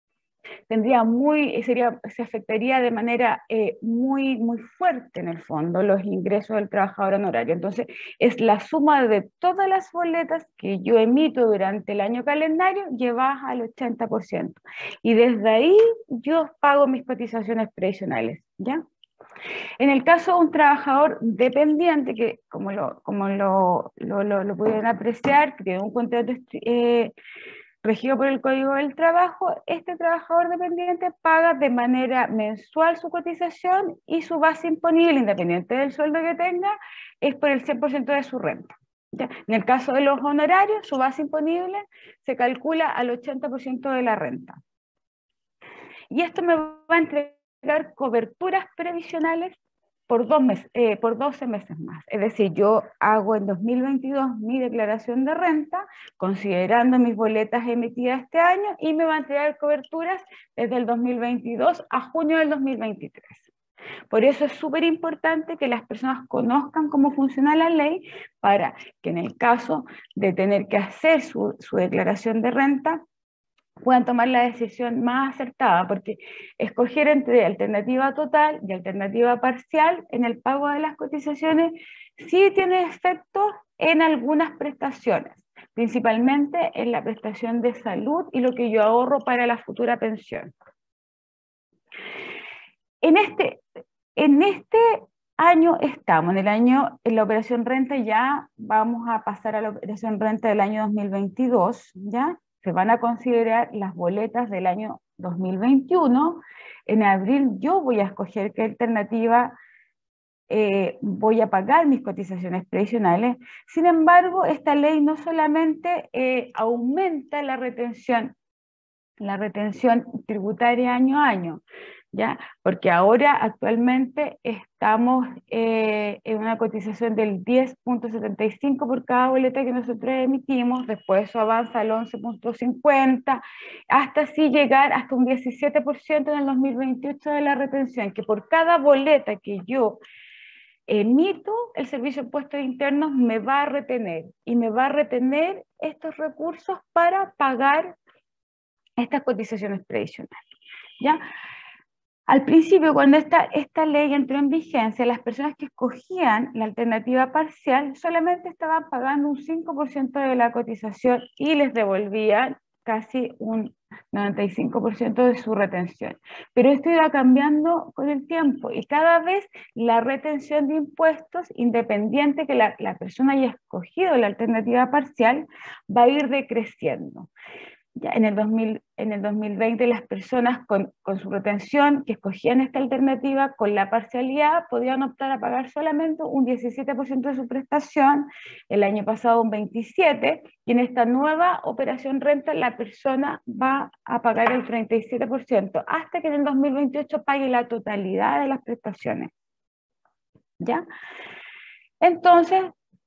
se afectaría de manera muy fuerte en el fondo los ingresos del trabajador honorario. Entonces, es la suma de todas las boletas que yo emito durante el año calendario llevadas al 80%. Y desde ahí yo pago mis cotizaciones previsionales, ¿ya? En el caso de un trabajador dependiente, que como lo pudieron apreciar, que tiene un contrato regido por el Código del Trabajo, este trabajador dependiente paga de manera mensual su cotización y su base imponible, independiente del sueldo que tenga, es por el 100% de su renta. ¿Ya? En el caso de los honorarios, su base imponible se calcula al 80% de la renta. Y esto me va a entregar coberturas previsionales por 12 meses más. Es decir, yo hago en 2022 mi declaración de renta, considerando mis boletas emitidas este año, y me va a entregar coberturas desde el 2022 a junio del 2023. Por eso es súper importante que las personas conozcan cómo funciona la ley, para que en el caso de tener que hacer su declaración de renta, puedan tomar la decisión más acertada, porque escoger entre alternativa total y alternativa parcial en el pago de las cotizaciones sí tiene efectos en algunas prestaciones, principalmente en la prestación de salud y lo que yo ahorro para la futura pensión. En este año estamos, en la operación renta, ya vamos a pasar a la operación renta del año 2022, ¿ya? Se van a considerar las boletas del año 2021. En abril yo voy a escoger qué alternativa voy a pagar mis cotizaciones previsionales. Sin embargo, esta ley no solamente aumenta la retención tributaria año a año, ¿ya? Porque ahora actualmente estamos en una cotización del 10.75 por cada boleta que nosotros emitimos, después eso avanza al 11.50, hasta así llegar hasta un 17% en el 2028 de la retención, que por cada boleta que yo emito, el Servicio de Impuestos Internos me va a retener, y me va a retener estos recursos para pagar estas cotizaciones previsionales, ¿ya? Al principio, cuando esta ley entró en vigencia, las personas que escogían la alternativa parcial solamente estaban pagando un 5% de la cotización y les devolvían casi un 95% de su retención. Pero esto iba cambiando con el tiempo, y cada vez la retención de impuestos, independiente que la persona haya escogido la alternativa parcial, va a ir decreciendo. Ya en el 2020 las personas con su retención que escogían esta alternativa con la parcialidad podían optar a pagar solamente un 17% de su prestación, el año pasado un 27%, y en esta nueva operación renta la persona va a pagar el 37%, hasta que en el 2028 pague la totalidad de las prestaciones. ¿Ya? Entonces,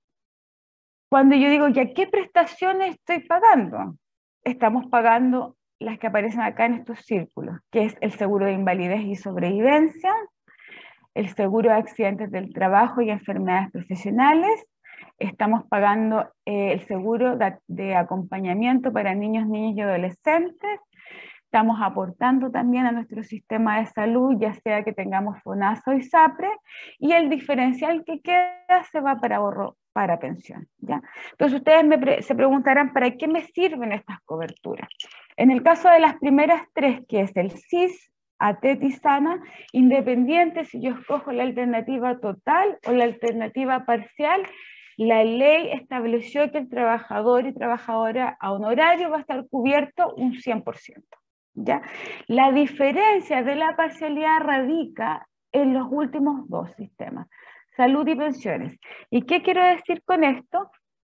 cuando yo digo, ¿ya qué prestaciones estoy pagando? Estamos pagando las que aparecen acá en estos círculos, que es el seguro de invalidez y sobrevivencia, el seguro de accidentes del trabajo y enfermedades profesionales, estamos pagando el seguro de acompañamiento para niños, niñas y adolescentes, estamos aportando también a nuestro sistema de salud, ya sea que tengamos FONASA o ISAPRE, y el diferencial que queda se va para ahorro para pensión, ¿ya? Entonces ustedes se preguntarán, ¿para qué me sirven estas coberturas? En el caso de las primeras tres, que es el SIS, ATET y SANA, independiente si yo escojo la alternativa total o la alternativa parcial, la ley estableció que el trabajador y trabajadora a honorario va a estar cubierto un 100%, ¿ya? La diferencia de la parcialidad radica en los últimos dos sistemas, salud y pensiones. ¿Y qué quiero decir con esto?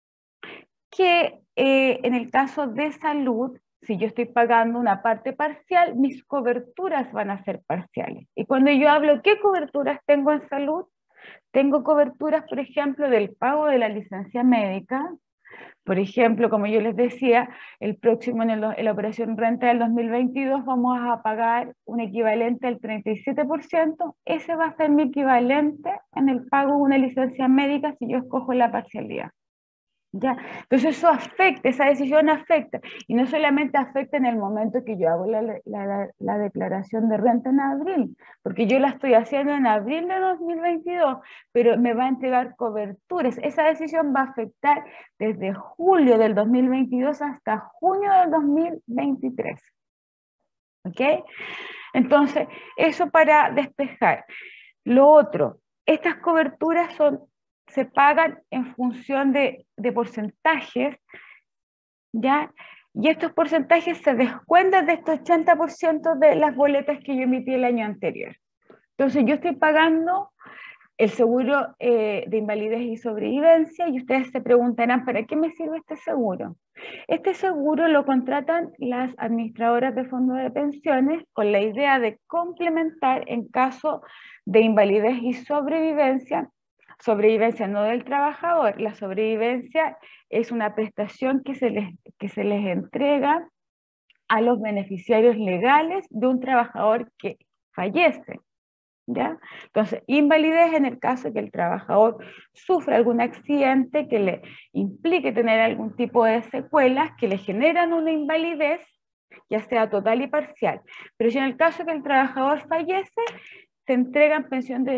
Que en el caso de salud, si yo estoy pagando una parte parcial, mis coberturas van a ser parciales. Y cuando yo hablo, ¿qué coberturas tengo en salud? Tengo coberturas, por ejemplo, del pago de la licencia médica, Por ejemplo, como yo les decía, el próximo en la operación renta del 2022 vamos a pagar un equivalente al 37%, ese va a ser mi equivalente en el pago de una licencia médica si yo escojo la parcialidad. ¿Ya? Entonces eso afecta, esa decisión afecta, y no solamente afecta en el momento que yo hago la declaración de renta en abril, porque yo la estoy haciendo en abril de 2022, pero me va a entregar coberturas. Esa decisión va a afectar desde julio del 2022 hasta junio del 2023. ¿Ok? Entonces, eso para despejar. Lo otro, estas coberturas se pagan en función de porcentajes, ¿ya? Y estos porcentajes se descuentan de estos 80% de las boletas que yo emití el año anterior. Entonces yo estoy pagando el seguro de invalidez y sobrevivencia, y ustedes se preguntarán, ¿para qué me sirve este seguro? Este seguro lo contratan las administradoras de fondos de pensiones con la idea de complementar en caso de invalidez y sobrevivencia no del trabajador. La sobrevivencia es una prestación que se les entrega a los beneficiarios legales de un trabajador que fallece, ¿ya? Entonces, invalidez en el caso de que el trabajador sufra algún accidente que le implique tener algún tipo de secuelas que le generan una invalidez, ya sea total y parcial. Pero si en el caso de que el trabajador fallece, se entrega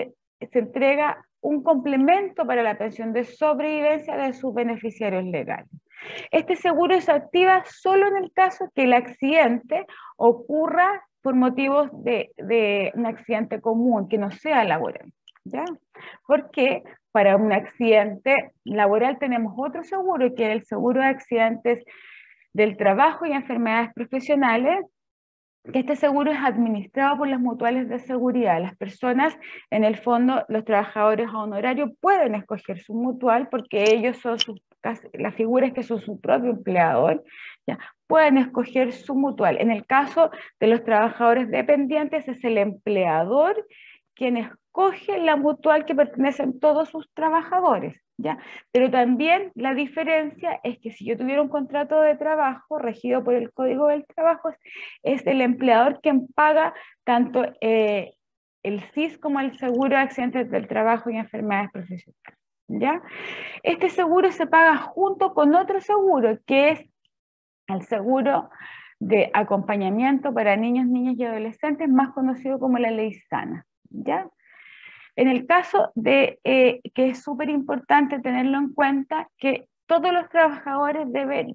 un complemento para la pensión de sobrevivencia de sus beneficiarios legales. Este seguro se activa solo en el caso que el accidente ocurra por motivos de un accidente común, que no sea laboral, ¿ya? Porque para un accidente laboral tenemos otro seguro, que es el seguro de accidentes del trabajo y enfermedades profesionales, que este seguro es administrado por las mutuales de seguridad. Las personas, en el fondo, los trabajadores a honorario pueden escoger su mutual porque ellos son las figuras que son su propio empleador, ¿ya? Pueden escoger su mutual. En el caso de los trabajadores dependientes, es el empleador quien escoge la mutual que pertenecen todos sus trabajadores, ¿ya? Pero también la diferencia es que si yo tuviera un contrato de trabajo regido por el Código del Trabajo, es el empleador quien paga tanto el CIS como el seguro de accidentes del trabajo y enfermedades profesionales, ¿ya? Este seguro se paga junto con otro seguro, que es el seguro de acompañamiento para niños, niñas y adolescentes, más conocido como la Ley Sana, ¿ya? En el caso de que es súper importante tenerlo en cuenta, que todos los trabajadores deben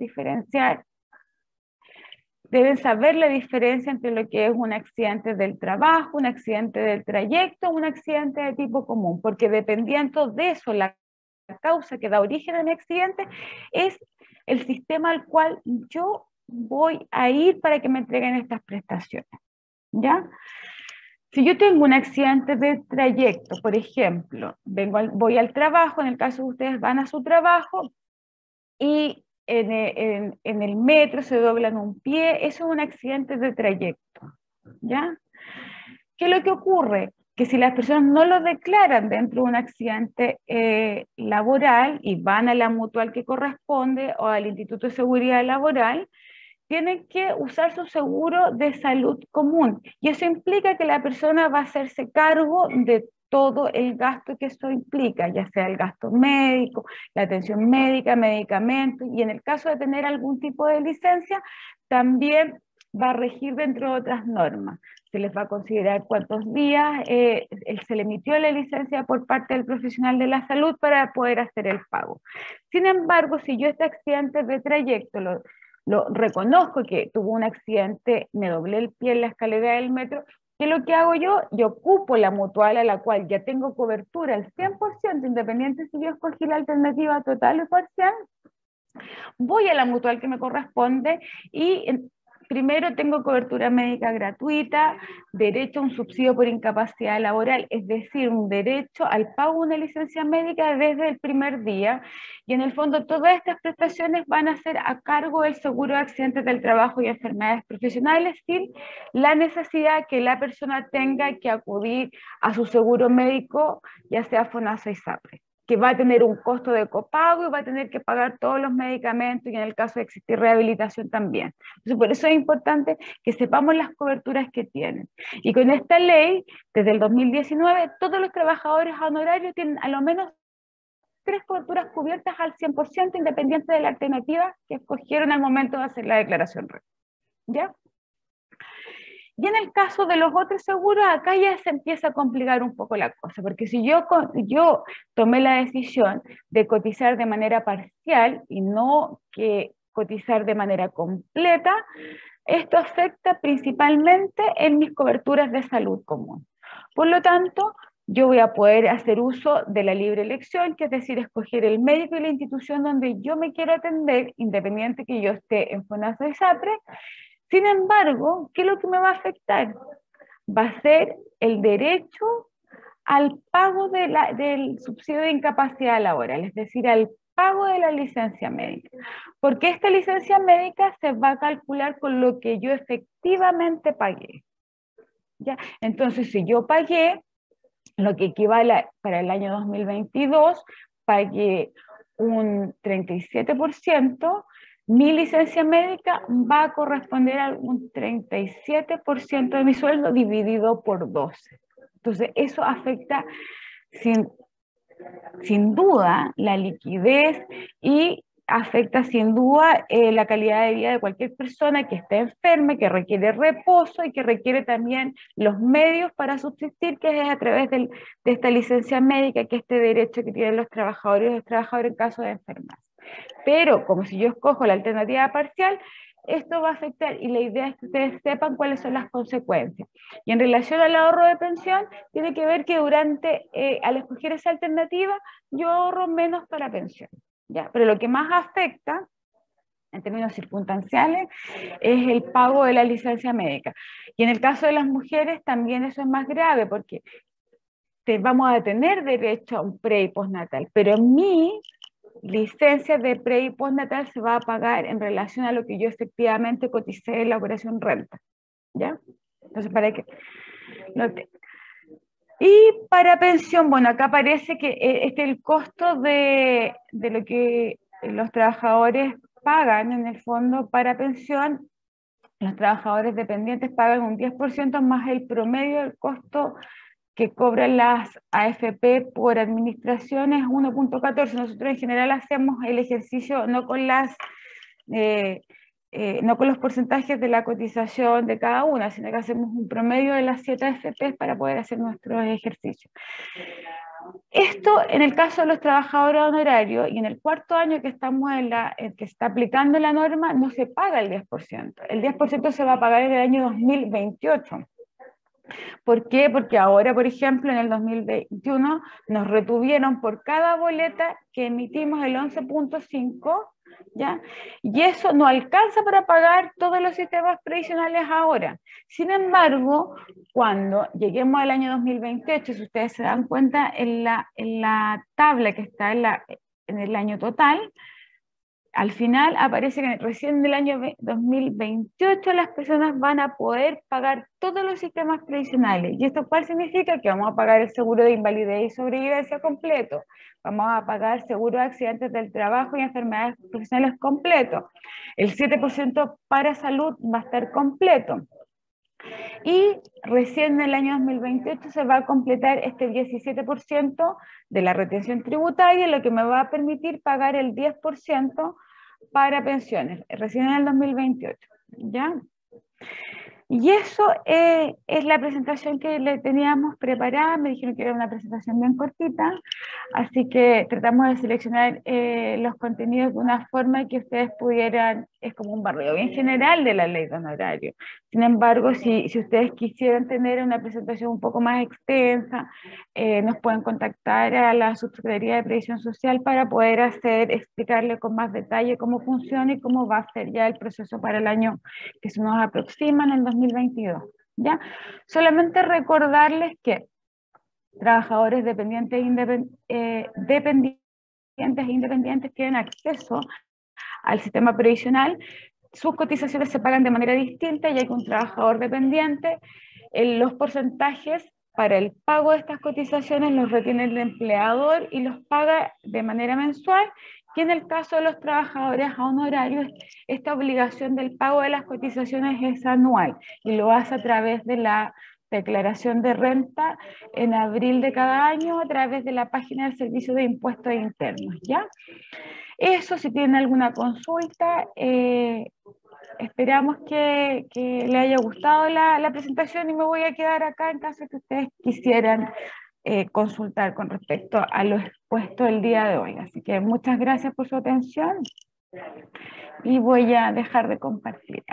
saber la diferencia entre lo que es un accidente del trabajo, un accidente del trayecto, un accidente de tipo común, porque dependiendo de eso, la causa que da origen a mi accidente es el sistema al cual yo voy a ir para que me entreguen estas prestaciones, ¿ya? Si yo tengo un accidente de trayecto, por ejemplo, voy al trabajo, en el caso de ustedes van a su trabajo, y en el metro se doblan un pie, eso es un accidente de trayecto, ¿ya? ¿Qué es lo que ocurre? Que si las personas no lo declaran dentro de un accidente laboral y van a la mutual que corresponde o al Instituto de Seguridad Laboral, tienen que usar su seguro de salud común. Y eso implica que la persona va a hacerse cargo de todo el gasto que eso implica, ya sea el gasto médico, la atención médica, medicamentos, y en el caso de tener algún tipo de licencia, también va a regir dentro de otras normas. Se les va a considerar cuántos días se le emitió la licencia por parte del profesional de la salud para poder hacer el pago. Sin embargo, si yo este accidente de trayecto lo reconozco que tuvo un accidente, me doblé el pie en la escalera del metro, ¿qué es lo que hago yo? Yo ocupo la mutual a la cual ya tengo cobertura al 100%, independiente si yo escogí la alternativa total o parcial, voy a la mutual que me corresponde y primero tengo cobertura médica gratuita, derecho a un subsidio por incapacidad laboral, es decir, un derecho al pago de una licencia médica desde el primer día, y en el fondo todas estas prestaciones van a ser a cargo del seguro de accidentes del trabajo y enfermedades profesionales, sin la necesidad que la persona tenga que acudir a su seguro médico, ya sea FONASA y SAPRE, que va a tener un costo de copago y va a tener que pagar todos los medicamentos y en el caso de existir rehabilitación también. Entonces, por eso es importante que sepamos las coberturas que tienen. Y con esta ley, desde el 2019, todos los trabajadores honorarios tienen a lo menos 3 coberturas cubiertas al 100% independiente de la alternativa que escogieron al momento de hacer la declaración REP. ¿Ya? Y en el caso de los otros seguros, acá ya se empieza a complicar un poco la cosa, porque si yo tomé la decisión de cotizar de manera parcial y no que cotizar de manera completa, esto afecta principalmente en mis coberturas de salud común. Por lo tanto, yo voy a poder hacer uso de la libre elección, que es decir, escoger el médico y la institución donde yo me quiero atender, independiente que yo esté en FONASA o ISAPRE. Sin embargo, ¿qué es lo que me va a afectar? Va a ser el derecho al pago del subsidio de incapacidad laboral, es decir, al pago de la licencia médica. Porque esta licencia médica se va a calcular con lo que yo efectivamente pagué. ¿Ya? Entonces, si yo pagué, lo que equivale para el año 2022, pagué un 37%, mi licencia médica va a corresponder a un 37% de mi sueldo dividido por 12. Entonces, eso afecta sin duda la liquidez y afecta sin duda la calidad de vida de cualquier persona que esté enferma, que requiere reposo y que requiere también los medios para subsistir, que es a través de esta licencia médica, que es este derecho que tienen los trabajadores y los trabajadores en caso de enfermedad. Pero como si yo escojo la alternativa parcial, esto va a afectar y la idea es que ustedes sepan cuáles son las consecuencias. Y en relación al ahorro de pensión, tiene que ver que al escoger esa alternativa, yo ahorro menos para pensión. ¿Ya? Pero lo que más afecta, en términos circunstanciales, es el pago de la licencia médica. Y en el caso de las mujeres también eso es más grave, porque vamos a tener derecho a un pre y postnatal, pero mi licencia de pre y postnatal se va a pagar en relación a lo que yo efectivamente coticé en la operación renta. ¿Ya? Entonces, para que lo tenga. Y para pensión, bueno, acá parece que el costo de lo que los trabajadores pagan en el fondo para pensión, los trabajadores dependientes pagan un 10% más el promedio del costo que cobran las AFP por administración es 1.14. Nosotros en general hacemos el ejercicio no con no con los porcentajes de la cotización de cada una, sino que hacemos un promedio de las 7 AFP para poder hacer nuestros ejercicios. Esto en el caso de los trabajadores honorarios y en el cuarto año que estamos que está aplicando la norma no se paga el 10%. El 10% se va a pagar en el año 2028. ¿Por qué? Porque ahora, por ejemplo, en el 2021 nos retuvieron por cada boleta que emitimos el 11.5, ¿ya? Y eso no alcanza para pagar todos los sistemas previsionales ahora. Sin embargo, cuando lleguemos al año 2028, si ustedes se dan cuenta en la tabla que está en el año total, al final aparece que recién en el año 2028 las personas van a poder pagar todos los sistemas previsionales. ¿Y esto cuál significa? Que vamos a pagar el seguro de invalidez y sobrevivencia completo. Vamos a pagar seguro de accidentes del trabajo y enfermedades profesionales completo. El 7% para salud va a estar completo. Y recién en el año 2028 se va a completar este 17% de la retención tributaria, lo que me va a permitir pagar el 10% para pensiones, recién en el 2028, ¿ya? Y eso es la presentación que le teníamos preparada. Me dijeron que era una presentación bien cortita, así que tratamos de seleccionar los contenidos de una forma que ustedes pudieran, es como un barrido bien general de la ley de honorario. Sin embargo, si ustedes quisieran tener una presentación un poco más extensa, nos pueden contactar a la Subsecretaría de Previsión Social para poder explicarle con más detalle cómo funciona y cómo va a ser ya el proceso para el año que se nos aproxima en el 2022. ¿Ya? Solamente recordarles que trabajadores dependientes e independientes tienen acceso al sistema previsional. Sus cotizaciones se pagan de manera distinta, ya que un trabajador dependiente, los porcentajes para el pago de estas cotizaciones los retiene el empleador y los paga de manera mensual, que en el caso de los trabajadores a honorarios, esta obligación del pago de las cotizaciones es anual y lo hace a través de la declaración de renta en abril de cada año a través de la página del Servicio de Impuestos Internos, ¿ya? Eso, si tienen alguna consulta, esperamos que le haya gustado la presentación y me voy a quedar acá en caso de que ustedes quisieran consultar con respecto a lo expuesto el día de hoy. Así que muchas gracias por su atención y voy a dejar de compartir.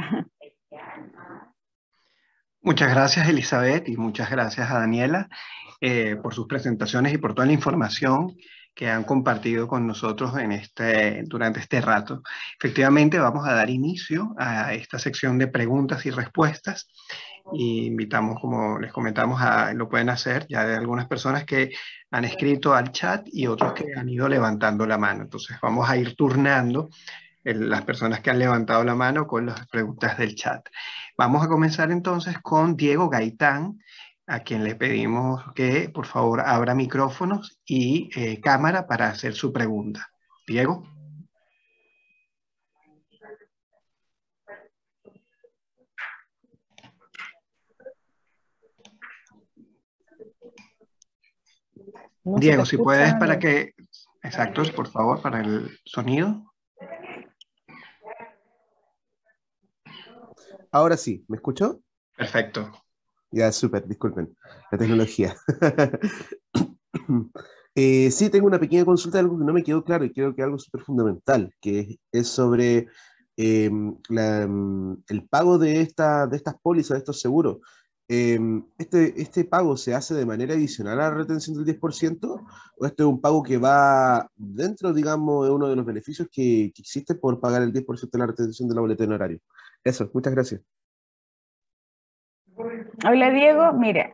Muchas gracias, Elizabeth, y muchas gracias a Daniela por sus presentaciones y por toda la información que han compartido con nosotros durante este rato. Efectivamente, vamos a dar inicio a esta sección de preguntas y respuestas. Y invitamos, como les comentamos, lo pueden hacer ya de algunas personas que han escrito al chat y otros que han ido levantando la mano. Entonces vamos a ir turnando las personas que han levantado la mano con las preguntas del chat. Vamos a comenzar entonces con Diego Gaitán, a quien le pedimos que por favor abra micrófonos y cámara para hacer su pregunta. Diego. No Diego, se si te puedes escucha, para que... Exacto, por favor, para el sonido. Ahora sí, ¿me escuchó? Perfecto. Ya, súper, disculpen, la tecnología. Sí, tengo una pequeña consulta de algo que no me quedó claro y creo que es algo súper fundamental, que es sobre el pago de estas pólizas, de estos seguros. ¿Este pago se hace de manera adicional a la retención del 10%? ¿O este es un pago que va dentro, digamos, de uno de los beneficios que existe por pagar el 10% de la retención de la boleta de honorario? Eso, muchas gracias. Hola Diego, mira,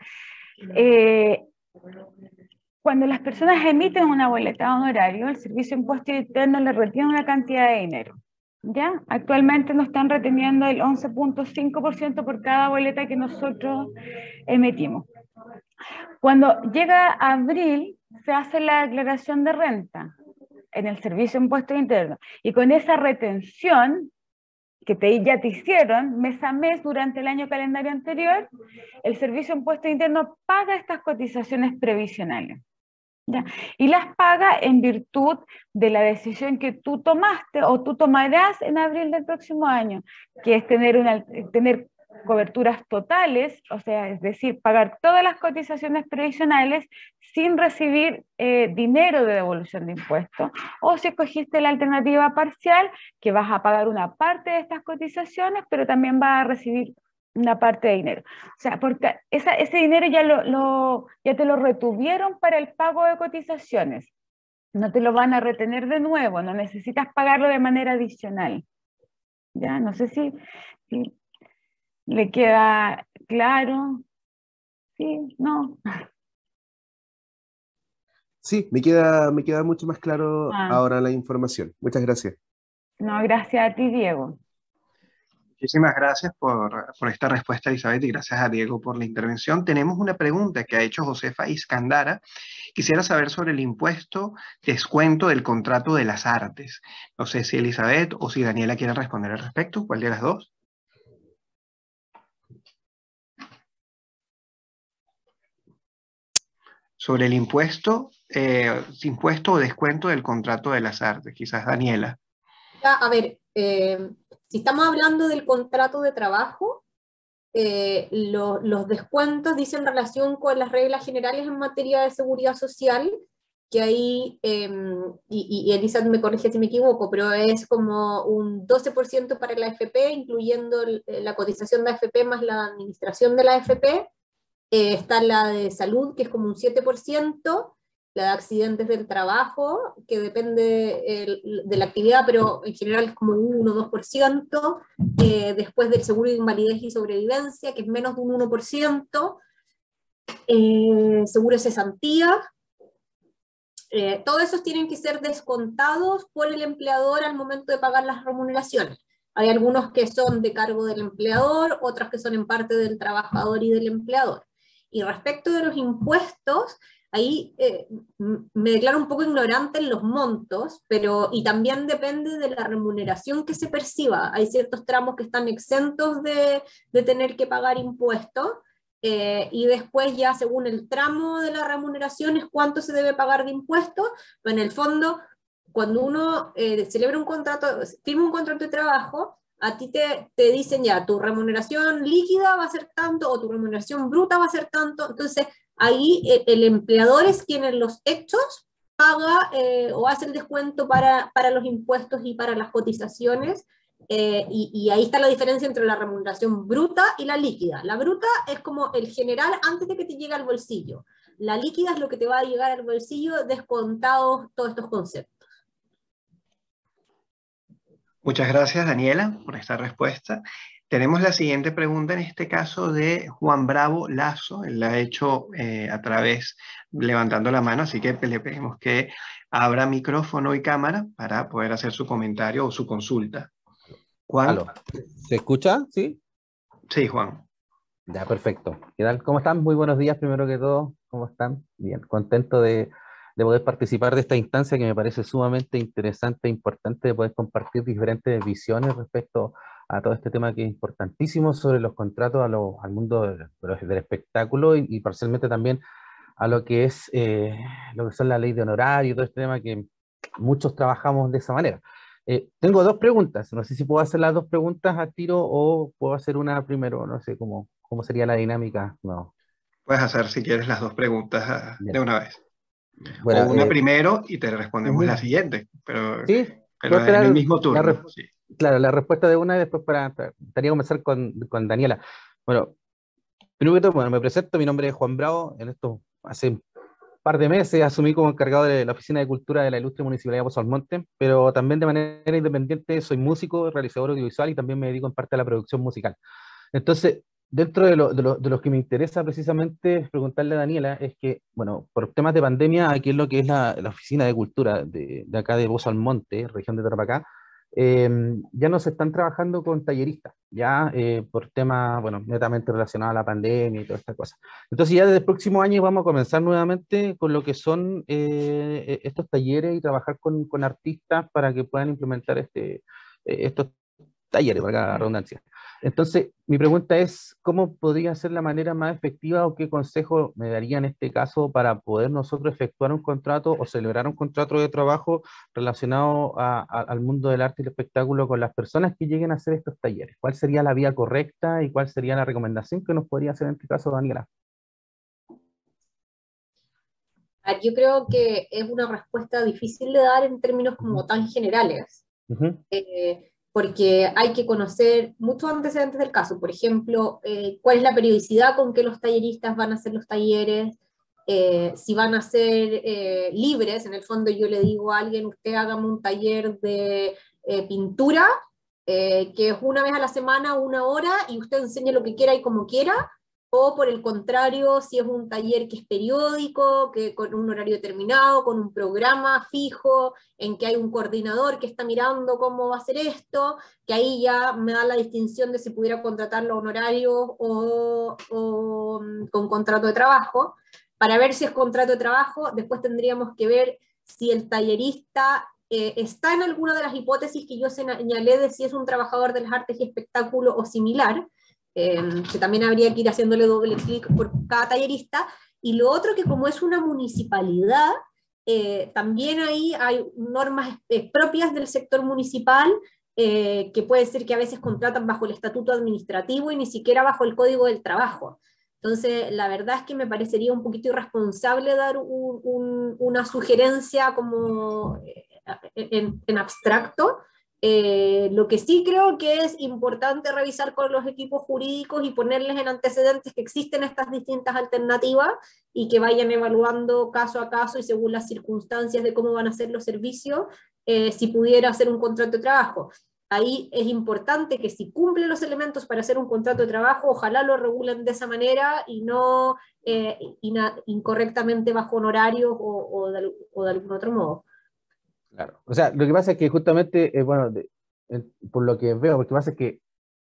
cuando las personas emiten una boleta de honorario, el Servicio de Impuestos Internos le retiene una cantidad de dinero. ¿Ya? Actualmente nos están reteniendo el 11.5% por cada boleta que nosotros emitimos. Cuando llega abril, se hace la declaración de renta en el Servicio de Impuestos Internos y con esa retención que ya te hicieron mes a mes durante el año calendario anterior, el Servicio de Impuestos Internos paga estas cotizaciones previsionales. ¿Ya? Y las paga en virtud de la decisión que tú tomaste o tú tomarás en abril del próximo año, que es tener coberturas totales, o sea, es decir, pagar todas las cotizaciones previsionales sin recibir dinero de devolución de impuestos, o si escogiste la alternativa parcial, que vas a pagar una parte de estas cotizaciones, pero también vas a recibir una parte de dinero. O sea, porque ese dinero ya te lo retuvieron para el pago de cotizaciones. No te lo van a retener de nuevo, no necesitas pagarlo de manera adicional. Ya, no sé si le queda claro. Sí, no. Sí, me queda mucho más claro ahora la información. Muchas gracias. No, gracias a ti, Diego. Muchísimas gracias por esta respuesta, Elizabeth, y gracias a Diego por la intervención. Tenemos una pregunta que ha hecho Josefa Iskandara. Quisiera saber sobre el impuesto descuento del contrato de las artes. No sé si Elizabeth o si Daniela quieren responder al respecto. ¿Cuál de las dos? Sobre el impuesto o descuento del contrato de las artes. Quizás Daniela. A ver, si estamos hablando del contrato de trabajo, los descuentos dicen relación con las reglas generales en materia de seguridad social, que ahí, y Elizabeth me corrige si me equivoco, pero es como un 12% para la AFP, incluyendo la cotización de la AFP más la administración de la AFP. Está la de salud, que es como un 7%, la de accidentes del trabajo, que depende de la actividad, pero en general es como un 1 o 2%, después del seguro de invalidez y sobrevivencia, que es menos de un 1%, seguro de cesantía, todos esos tienen que ser descontados por el empleador al momento de pagar las remuneraciones. Hay algunos que son de cargo del empleador, otros que son en parte del trabajador y del empleador. Y respecto de los impuestos, ahí me declaro un poco ignorante en los montos, y también depende de la remuneración que se perciba. Hay ciertos tramos que están exentos de tener que pagar impuestos, y después ya según el tramo de la remuneración es cuánto se debe pagar de impuestos, pero en el fondo, cuando uno celebra un contrato, firma un contrato de trabajo, a ti te dicen ya, tu remuneración líquida va a ser tanto, o tu remuneración bruta va a ser tanto. Entonces ahí el empleador es quien en los hechos paga o hace el descuento para los impuestos y para las cotizaciones, y ahí está la diferencia entre la remuneración bruta y la líquida. La bruta es como el general antes de que te llegue al bolsillo. La líquida es lo que te va a llegar al bolsillo descontados todos estos conceptos. Muchas gracias, Daniela, por esta respuesta. Tenemos la siguiente pregunta, en este caso de Juan Bravo Lazo. Él la ha hecho a través, levantando la mano, así que le pedimos que abra micrófono y cámara para poder hacer su comentario o su consulta. Juan. ¿Aló? ¿Se escucha? ¿Sí? Sí, Juan. Ya, perfecto. ¿Qué tal? ¿Cómo están? Muy buenos días, primero que todo. ¿Cómo están? Bien, contento de poder participar de esta instancia que me parece sumamente interesante e importante, de poder compartir diferentes visiones respecto a todo este tema que es importantísimo sobre los contratos al mundo del espectáculo y parcialmente también a lo que es lo que son la ley de honorario y todo este tema que muchos trabajamos de esa manera. Tengo dos preguntas, no sé si puedo hacer las dos preguntas a tiro o puedo hacer una primero, no sé cómo sería la dinámica. No. Puedes hacer, si quieres, las dos preguntas de una vez. Bueno, o una primero y te respondemos la siguiente, ¿sí? pero en el mismo turno. Sí. Claro, la respuesta de una y después gustaría comenzar con Daniela. Bueno, primero que todo, bueno, me presento, mi nombre es Juan Bravo, hace un par de meses asumí como encargado de la Oficina de Cultura de la Ilustre Municipalidad de Pozo Almonte, pero también de manera independiente soy músico, realizador audiovisual y también me dedico en parte a la producción musical. Entonces, dentro de los que me interesa precisamente preguntarle a Daniela es que, bueno, por temas de pandemia, aquí en lo que es la Oficina de Cultura de acá de Pozo Almonte, región de Tarapacá, ya no se están trabajando con talleristas, ya por temas, bueno, netamente relacionados a la pandemia y todas estas cosas. Entonces ya desde el próximo año vamos a comenzar nuevamente con lo que son estos talleres y trabajar con artistas para que puedan implementar estos talleres, valga la redundancia. Entonces, mi pregunta es, ¿cómo podría ser la manera más efectiva o qué consejo me daría en este caso para poder nosotros efectuar un contrato o celebrar un contrato de trabajo relacionado al mundo del arte y el espectáculo con las personas que lleguen a hacer estos talleres? ¿Cuál sería la vía correcta y cuál sería la recomendación que nos podría hacer en este caso, Daniela? Yo creo que es una respuesta difícil de dar en términos como tan generales. Porque hay que conocer muchos antecedentes del caso. Por ejemplo, cuál es la periodicidad con que los talleristas van a hacer los talleres, si van a ser libres. En el fondo yo le digo a alguien, usted hágame un taller de pintura, que es una vez a la semana, 1 hora, y usted enseñe lo que quiera y como quiera, o por el contrario, si es un taller que es periódico, que con un horario determinado, con un programa fijo, en que hay un coordinador que está mirando cómo va a hacer esto, que ahí ya me da la distinción de si pudiera contratarlo a honorario o con contrato de trabajo. Para ver si es contrato de trabajo, después tendríamos que ver si el tallerista está en alguna de las hipótesis que yo señalé de si es un trabajador de las artes y espectáculo o similar, que también habría que ir haciéndole doble clic por cada tallerista. Y lo otro, que como es una municipalidad, también ahí hay normas propias del sector municipal, que puede ser que a veces contratan bajo el estatuto administrativo y ni siquiera bajo el Código del Trabajo. Entonces, la verdad es que me parecería un poquito irresponsable dar una sugerencia como en abstracto. Lo que sí creo que es importante revisar con los equipos jurídicos y ponerles en antecedentes que existen estas distintas alternativas y que vayan evaluando caso a caso y según las circunstancias de cómo van a ser los servicios, si pudiera hacer un contrato de trabajo. Ahí es importante que si cumplen los elementos para hacer un contrato de trabajo, ojalá lo regulen de esa manera y no incorrectamente bajo honorarios o de algún otro modo. Claro, o sea, lo que pasa es que justamente, bueno, por lo que veo, lo que pasa es que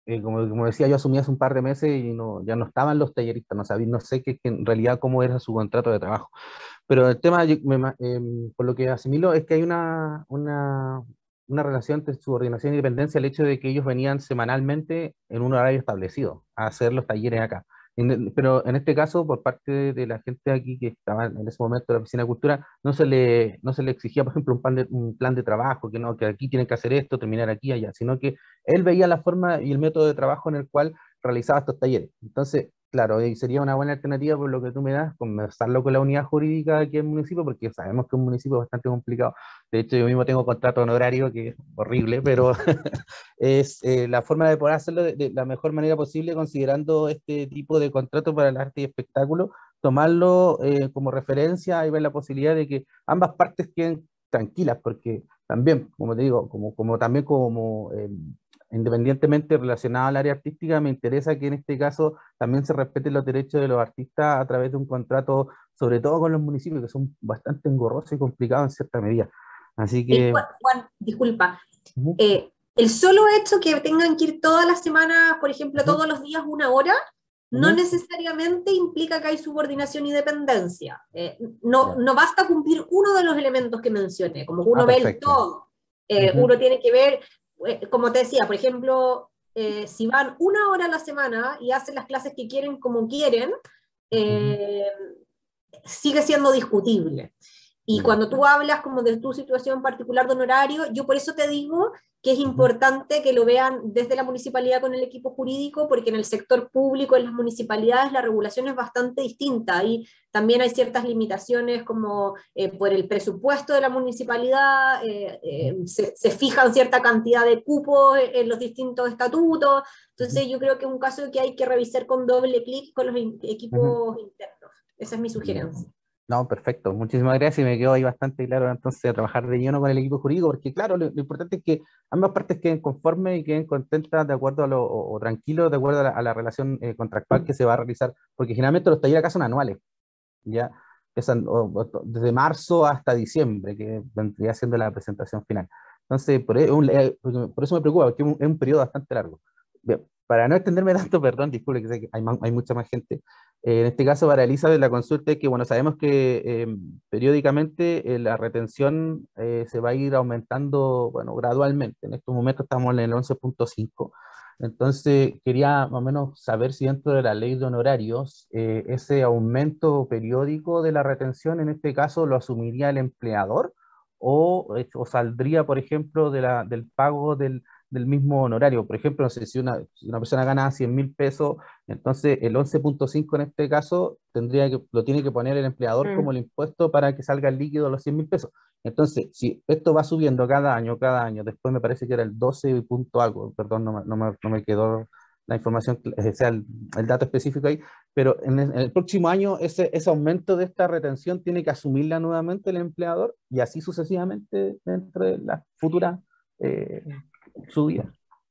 como decía, yo asumí hace un par de meses y ya no estaban los talleristas, no sabía, no sé que en realidad cómo era su contrato de trabajo. Pero el tema, por lo que asimilo, es que hay una relación entre subordinación y dependencia, el hecho de que ellos venían semanalmente en un horario establecido a hacer los talleres acá. Pero en este caso, por parte de la gente aquí que estaba en ese momento en la Oficina de Cultura, no se le exigía, por ejemplo, un plan de trabajo, que aquí tienen que hacer esto, terminar aquí, allá, sino que él veía la forma y el método de trabajo en el cual realizaba estos talleres. Entonces, claro, y sería una buena alternativa por lo que tú me das, conversarlo con la unidad jurídica aquí en el municipio, porque sabemos que es un municipio bastante complicado. De hecho, yo mismo tengo contrato honorario, que es horrible, pero es la forma de poder hacerlo de la mejor manera posible, considerando este tipo de contrato para el arte y espectáculo, tomarlo como referencia y ver la posibilidad de que ambas partes queden tranquilas, porque también, como te digo, también como independientemente relacionado al área artística, me interesa que en este caso también se respeten los derechos de los artistas a través de un contrato, sobre todo con los municipios, que son bastante engorrosos y complicados en cierta medida. Así que... Juan, disculpa. ¿Mm? El solo hecho que tengan que ir todas las semanas, por ejemplo, todos los días 1 hora, no necesariamente implica que hay subordinación y dependencia. No basta cumplir uno de los elementos que mencioné, como uno ve el todo. Uno tiene que ver, como te decía, por ejemplo, si van 1 hora a la semana y hacen las clases que quieren como quieren, sigue siendo discutible. Y cuando tú hablas como de tu situación particular de honorario, yo por eso te digo que es importante que lo vean desde la municipalidad con el equipo jurídico, porque en el sector público, en las municipalidades, la regulación es bastante distinta y también hay ciertas limitaciones como por el presupuesto de la municipalidad, se fijan cierta cantidad de cupos en los distintos estatutos, entonces yo creo que es un caso que hay que revisar con doble clic con los equipos internos. Esa es mi sugerencia. No, perfecto. Muchísimas gracias y me quedó ahí bastante claro entonces a trabajar de lleno con el equipo jurídico, porque claro, lo importante es que ambas partes queden conformes y queden contentas de acuerdo o tranquilos de acuerdo a la relación contractual que se va a realizar, porque generalmente los talleres acá son anuales, ya desde marzo hasta diciembre, que vendría siendo la presentación final. Entonces, por eso me preocupa, porque es un periodo bastante largo. Bien, para no extenderme tanto, perdón, disculpe que sé que hay mucha más gente. En este caso, para Elizabeth, la consulta es que, bueno, sabemos que periódicamente la retención se va a ir aumentando, bueno, gradualmente. En estos momentos estamos en el 11.5. Entonces, quería más o menos saber si dentro de la ley de honorarios, ese aumento periódico de la retención, en este caso, lo asumiría el empleador o saldría, por ejemplo, del pago del mismo honorario. Por ejemplo, no sé, si una persona gana 100.000 pesos, entonces el 11.5 en este caso lo tiene que poner el empleador como el impuesto para que salga el líquido de los 100.000 pesos. Entonces, si esto va subiendo cada año, después me parece que era el 12 punto algo, perdón, no me quedó la información, o sea, el dato específico ahí, pero en el próximo año ese aumento de esta retención tiene que asumirla nuevamente el empleador y así sucesivamente dentro de las futuras subidas.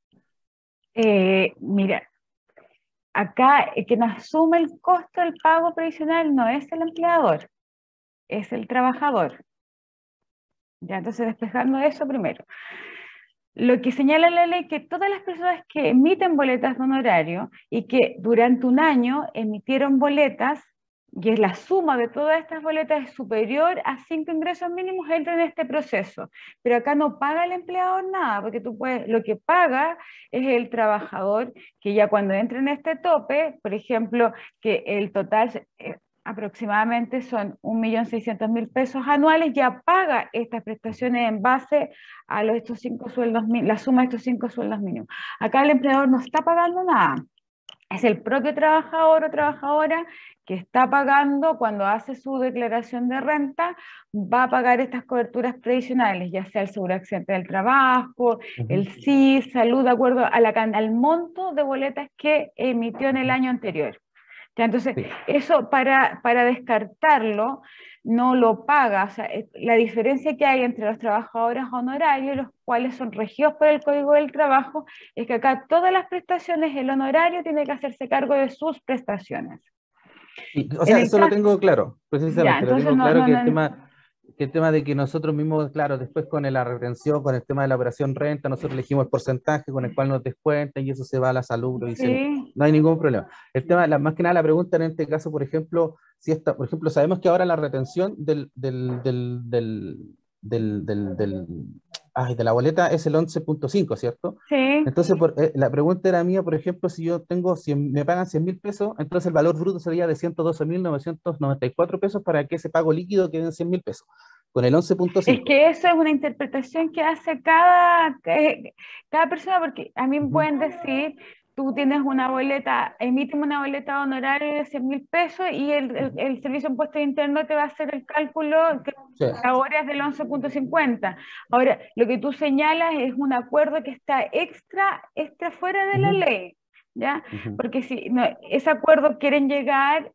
Mira, acá quien asume el costo del pago previsional no es el empleador, es el trabajador. Ya, entonces despejando eso primero. Lo que señala la ley es que todas las personas que emiten boletas de honorario y que durante un año emitieron boletas, y es la suma de todas estas boletas es superior a 5 ingresos mínimos, entran en este proceso. Pero acá no paga el empleador nada, porque lo que paga es el trabajador, que ya cuando entra en este tope, por ejemplo, que el total aproximadamente son 1.600.000 pesos anuales, ya paga estas prestaciones en base a estos 5 sueldos, la suma de estos 5 sueldos mínimos. Acá el empleador no está pagando nada, es el propio trabajador o trabajadora que está pagando cuando hace su declaración de renta, va a pagar estas coberturas previsionales, ya sea el seguro de accidente del trabajo, el SIS, salud, de acuerdo al monto de boletas que emitió en el año anterior. Ya, entonces, eso para descartarlo no lo paga. O sea, la diferencia que hay entre los trabajadores honorarios, los cuales son regidos por el Código del Trabajo, es que acá todas las prestaciones, el honorario tiene que hacerse cargo de sus prestaciones. O sea, eso lo tengo claro, precisamente, lo tengo claro que el tema... que el tema de que nosotros mismos, claro, después con la retención, con el tema de la operación renta, nosotros elegimos el porcentaje con el cual nos descuentan y eso se va a la salud provincial. Sí. No hay ningún problema. El tema, más que nada la pregunta en este caso, por ejemplo, si esta, por ejemplo, sabemos que ahora la retención de la boleta es el 11.5, ¿cierto? Sí. Entonces, la pregunta era mía, por ejemplo, si yo tengo 100, me pagan 100.000 pesos, entonces el valor bruto sería de 112.994 pesos para que ese pago líquido quede en 100.000 pesos, con el 11.5. Es que eso es una interpretación que hace cada persona, porque a mí me pueden decir, tú tienes una boleta, emíteme una boleta honoraria de 100.000 pesos y el Servicio de Impuestos Internos te va a hacer el cálculo que Sí. ahora es del 11.50. Ahora, lo que tú señalas es un acuerdo que está extra fuera de la ley, ¿ya? Porque si no, ese acuerdo quieren llegar...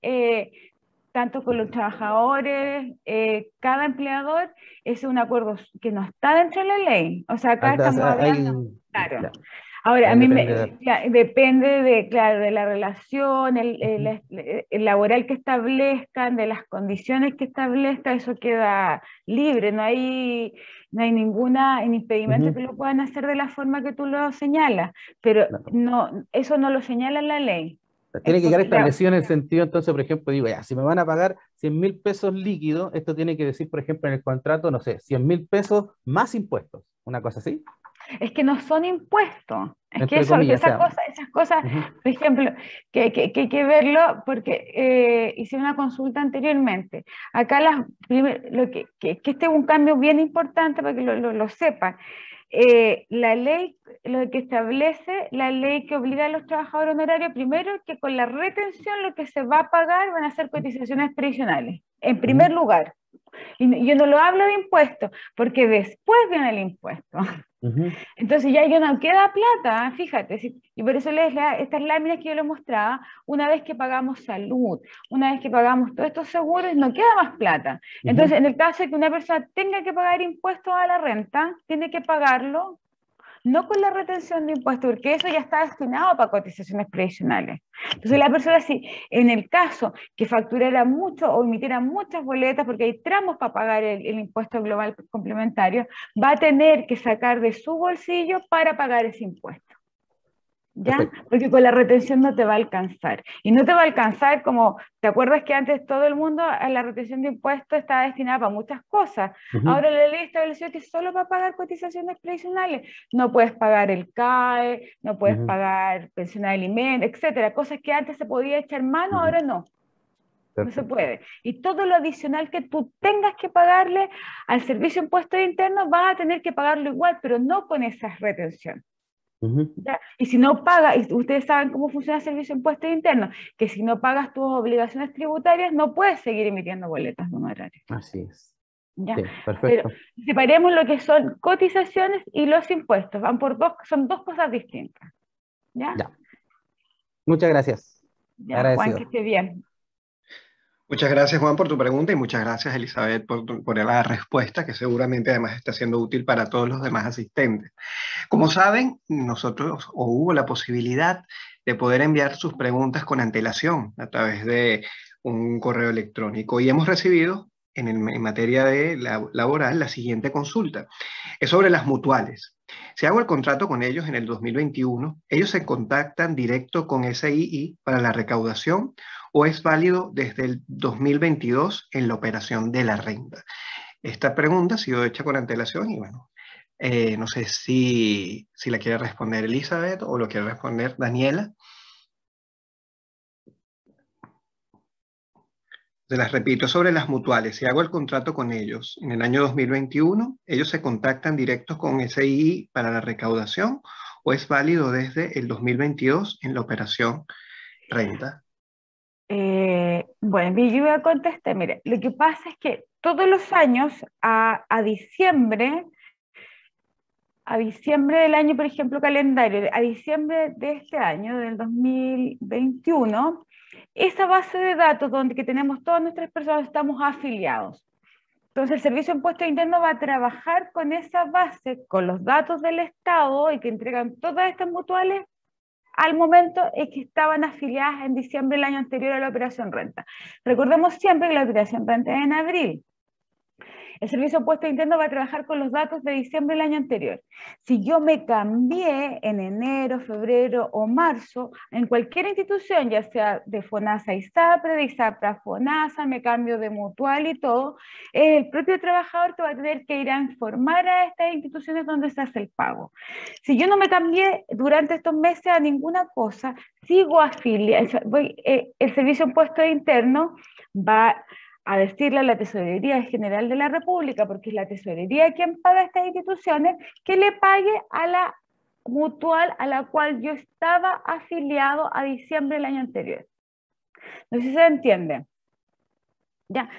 tanto con los trabajadores, cada empleador, es un acuerdo que no está dentro de la ley. O sea, acá estamos hablando, claro. Ahora, a mí depende de, claro, de la relación, el laboral que establezcan, de las condiciones que establezcan, eso queda libre, no hay ningún impedimento que lo puedan hacer de la forma que tú lo señalas, pero no, eso no lo señala la ley. Tiene que quedar establecido en el sentido, entonces, por ejemplo, digo, ya, si me van a pagar 100.000 pesos líquidos, esto tiene que decir, por ejemplo, en el contrato, no sé, 100.000 pesos más impuestos, una cosa así. Es que no son impuestos, es que comillas, esas cosas, por ejemplo, que hay que verlo, porque hice una consulta anteriormente. Acá que este es un cambio bien importante para que lo sepan. La ley, lo que establece la ley que obliga a los trabajadores honorarios, primero que con la retención lo que se va a pagar van a ser cotizaciones previsionales, en primer lugar. Y yo no lo hablo de impuestos, porque después viene el impuesto. Entonces ya no queda plata, fíjate, y por eso estas láminas que yo les mostraba, una vez que pagamos salud, una vez que pagamos todos estos seguros, no queda más plata. Entonces, en el caso de que una persona tenga que pagar impuestos a la renta, tiene que pagarlo no con la retención de impuestos, porque eso ya está destinado para cotizaciones previsionales. Entonces la persona, si en el caso que facturara mucho o emitiera muchas boletas, porque hay tramos para pagar el impuesto global complementario, va a tener que sacar de su bolsillo para pagar ese impuesto. ¿Ya? Perfecto. Porque con la retención no te va a alcanzar. Y no te va a alcanzar como, ¿te acuerdas que antes todo el mundo a la retención de impuestos estaba destinada para muchas cosas? Ahora la ley estableció que solo para pagar cotizaciones previsionales. No puedes pagar el CAE, no puedes pagar pensión de alimentos, etcétera. Cosas que antes se podía echar mano, ahora no. Perfecto. No se puede. Y todo lo adicional que tú tengas que pagarle al Servicio de Impuestos Internos vas a tener que pagarlo igual, pero no con esa retención. Y si no pagas, y ustedes saben cómo funciona el Servicio de Impuestos Internos, que si no pagas tus obligaciones tributarias no puedes seguir emitiendo boletas de honorarios. Así es. ¿Ya? Sí, perfecto. Pero separemos lo que son cotizaciones y los impuestos, son dos cosas distintas. ¿Ya? Ya. Muchas gracias. Ya, Juan, que esté bien. Muchas gracias, Juan, por tu pregunta y muchas gracias, Elizabeth, por la respuesta, que seguramente además está siendo útil para todos los demás asistentes. Como saben, hubo la posibilidad de poder enviar sus preguntas con antelación a través de un correo electrónico y hemos recibido en materia de laboral la siguiente consulta. Es sobre las mutuales. Si hago el contrato con ellos en el 2021, ellos se contactan directo con SII para la recaudación o es válido desde el 2022 en la operación de la renta. Esta pregunta ha sido hecha con antelación y bueno, no sé si la quiere responder Elizabeth o lo quiere responder Daniela. Se las repito, sobre las mutuales. Si hago el contrato con ellos en el año 2021, ellos se contactan directos con SII para la recaudación o es válido desde el 2022 en la operación renta. Bueno, yo voy a contestar. Mire, lo que pasa es que todos los años a diciembre del año, por ejemplo, calendario, a diciembre de este año, del 2021, esa base de datos donde que tenemos todas nuestras personas estamos afiliados. Entonces el Servicio de Impuestos Internos va a trabajar con esa base, con los datos del Estado y que entregan todas estas mutuales al momento en que estaban afiliadas en diciembre del año anterior a la operación renta. Recordemos siempre que la operación renta es en abril. El Servicio de Impuestos Internos va a trabajar con los datos de diciembre del año anterior. Si yo me cambié en enero, febrero o marzo, en cualquier institución, ya sea de FONASA a ISAPRE, de ISAPRE a FONASA, me cambio de mutual y todo, es el propio trabajador que va a tener que ir a informar a estas instituciones donde se hace el pago. Si yo no me cambié durante estos meses a ninguna cosa, sigo afiliado, el Servicio de Impuestos Internos va a decirle a la Tesorería General de la República, porque es la Tesorería quien paga a estas instituciones, que le pague a la mutual a la cual yo estaba afiliado a diciembre del año anterior. No sé si se entiende. Ya.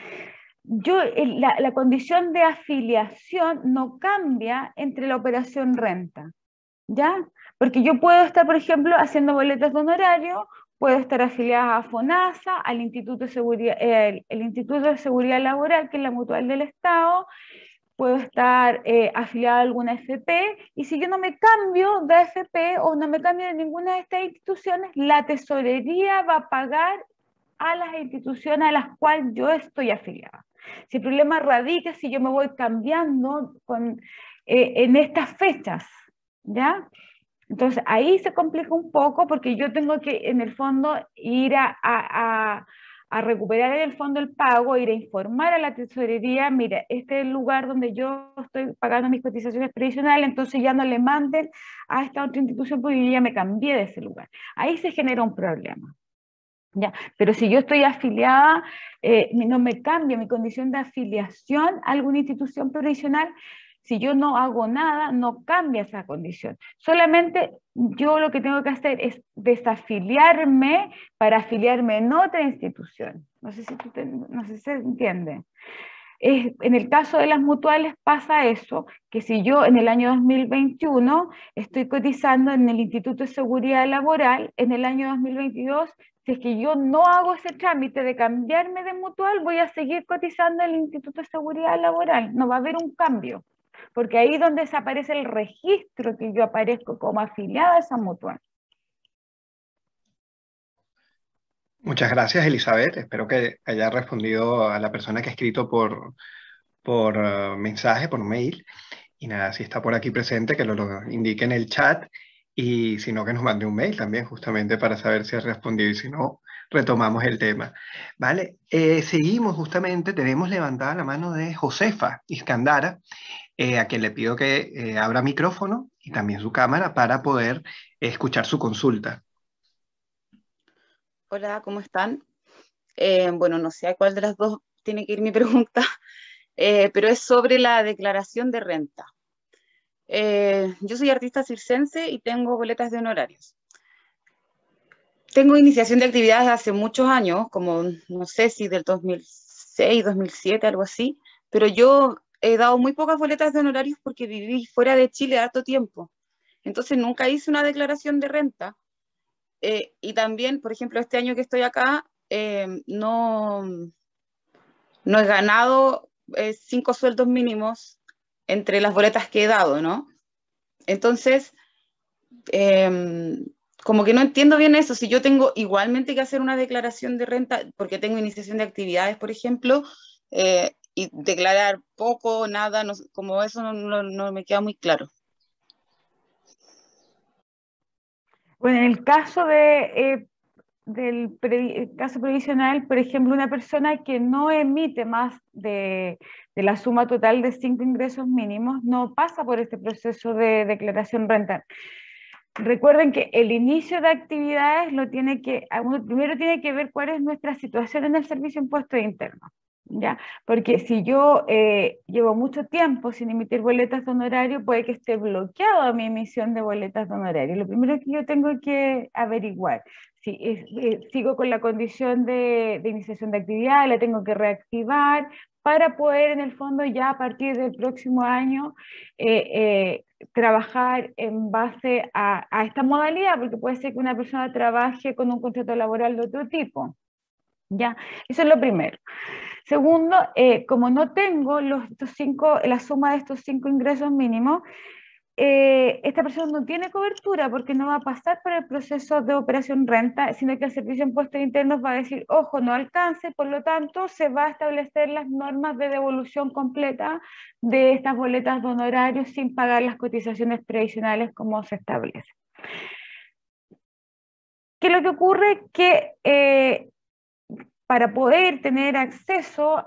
La condición de afiliación no cambia entre la operación renta, ¿ya? Porque yo puedo estar, por ejemplo, haciendo boletas de honorario, puedo estar afiliada a FONASA, al Instituto de Seguridad, el Instituto de Seguridad Laboral, que es la mutual del Estado, puedo estar afiliada a alguna FP, y si yo no me cambio de FP o no me cambio de ninguna de estas instituciones, la tesorería va a pagar a las instituciones a las cuales yo estoy afiliada. Si el problema radica si yo me voy cambiando en estas fechas, ¿ya? Entonces ahí se complica un poco porque yo tengo que en el fondo ir a recuperar en el fondo el pago, ir a informar a la tesorería, mira, este es el lugar donde yo estoy pagando mis cotizaciones previsionales, entonces ya no le manden a esta otra institución porque yo ya me cambié de ese lugar. Ahí se genera un problema. Ya, pero si yo estoy afiliada, no me cambia mi condición de afiliación a alguna institución previsional. Si yo no hago nada, no cambia esa condición. Solamente yo lo que tengo que hacer es desafiliarme para afiliarme en otra institución. No sé si se entiende. En el caso de las mutuales pasa eso, que si yo en el año 2021 estoy cotizando en el Instituto de Seguridad Laboral, en el año 2022, si es que yo no hago ese trámite de cambiarme de mutual, voy a seguir cotizando en el Instituto de Seguridad Laboral, no va a haber un cambio, porque ahí es donde desaparece el registro que yo aparezco como afiliada a esa mutual. Muchas gracias, Elizabeth. Espero que haya respondido a la persona que ha escrito por mensaje, por mail. Y nada, si está por aquí presente, que lo indique en el chat. Y si no, que nos mande un mail también, justamente para saber si ha respondido. Y si no, retomamos el tema. ¿Vale? Seguimos justamente, tenemos levantada la mano de Josefa Iskandara, a quien le pido que abra micrófono y también su cámara para poder escuchar su consulta. Hola, ¿cómo están? Bueno, no sé a cuál de las dos tiene que ir mi pregunta, pero es sobre la declaración de renta. Yo soy artista circense y tengo boletas de honorarios. Tengo iniciación de actividades hace muchos años, como no sé si del 2006, 2007, algo así, pero yo he dado muy pocas boletas de honorarios porque viví fuera de Chile harto tiempo. Entonces nunca hice una declaración de renta. Y también, por ejemplo, este año que estoy acá, no he ganado 5 sueldos mínimos entre las boletas que he dado, ¿no? Entonces, como que no entiendo bien eso. Si yo tengo igualmente que hacer una declaración de renta, porque tengo iniciación de actividades, por ejemplo, y declarar poco, nada, no, como eso no me queda muy claro. Bueno, en el caso del caso previsional, por ejemplo, una persona que no emite más de la suma total de 5 ingresos mínimos no pasa por este proceso de declaración rental. Recuerden que el inicio de actividades primero tiene que ver cuál es nuestra situación en el Servicio de Impuestos Internos, ¿ya? Porque si yo llevo mucho tiempo sin emitir boletas de honorario, puede que esté bloqueado mi emisión de boletas de honorario. Lo primero que yo tengo que averiguar, si sigo con la condición de iniciación de actividad, la tengo que reactivar para poder en el fondo ya a partir del próximo año trabajar en base a esta modalidad, porque puede ser que una persona trabaje con un contrato laboral de otro tipo. ¿Ya? Eso es lo primero. Segundo, como no tengo la suma de estos 5 ingresos mínimos, esta persona no tiene cobertura porque no va a pasar por el proceso de operación renta, sino que el Servicio de Impuestos Internos va a decir, ojo, no alcance, por lo tanto se va a establecer las normas de devolución completa de estas boletas de honorarios sin pagar las cotizaciones previsionales como se establece. ¿Qué es lo que ocurre? Que para poder tener acceso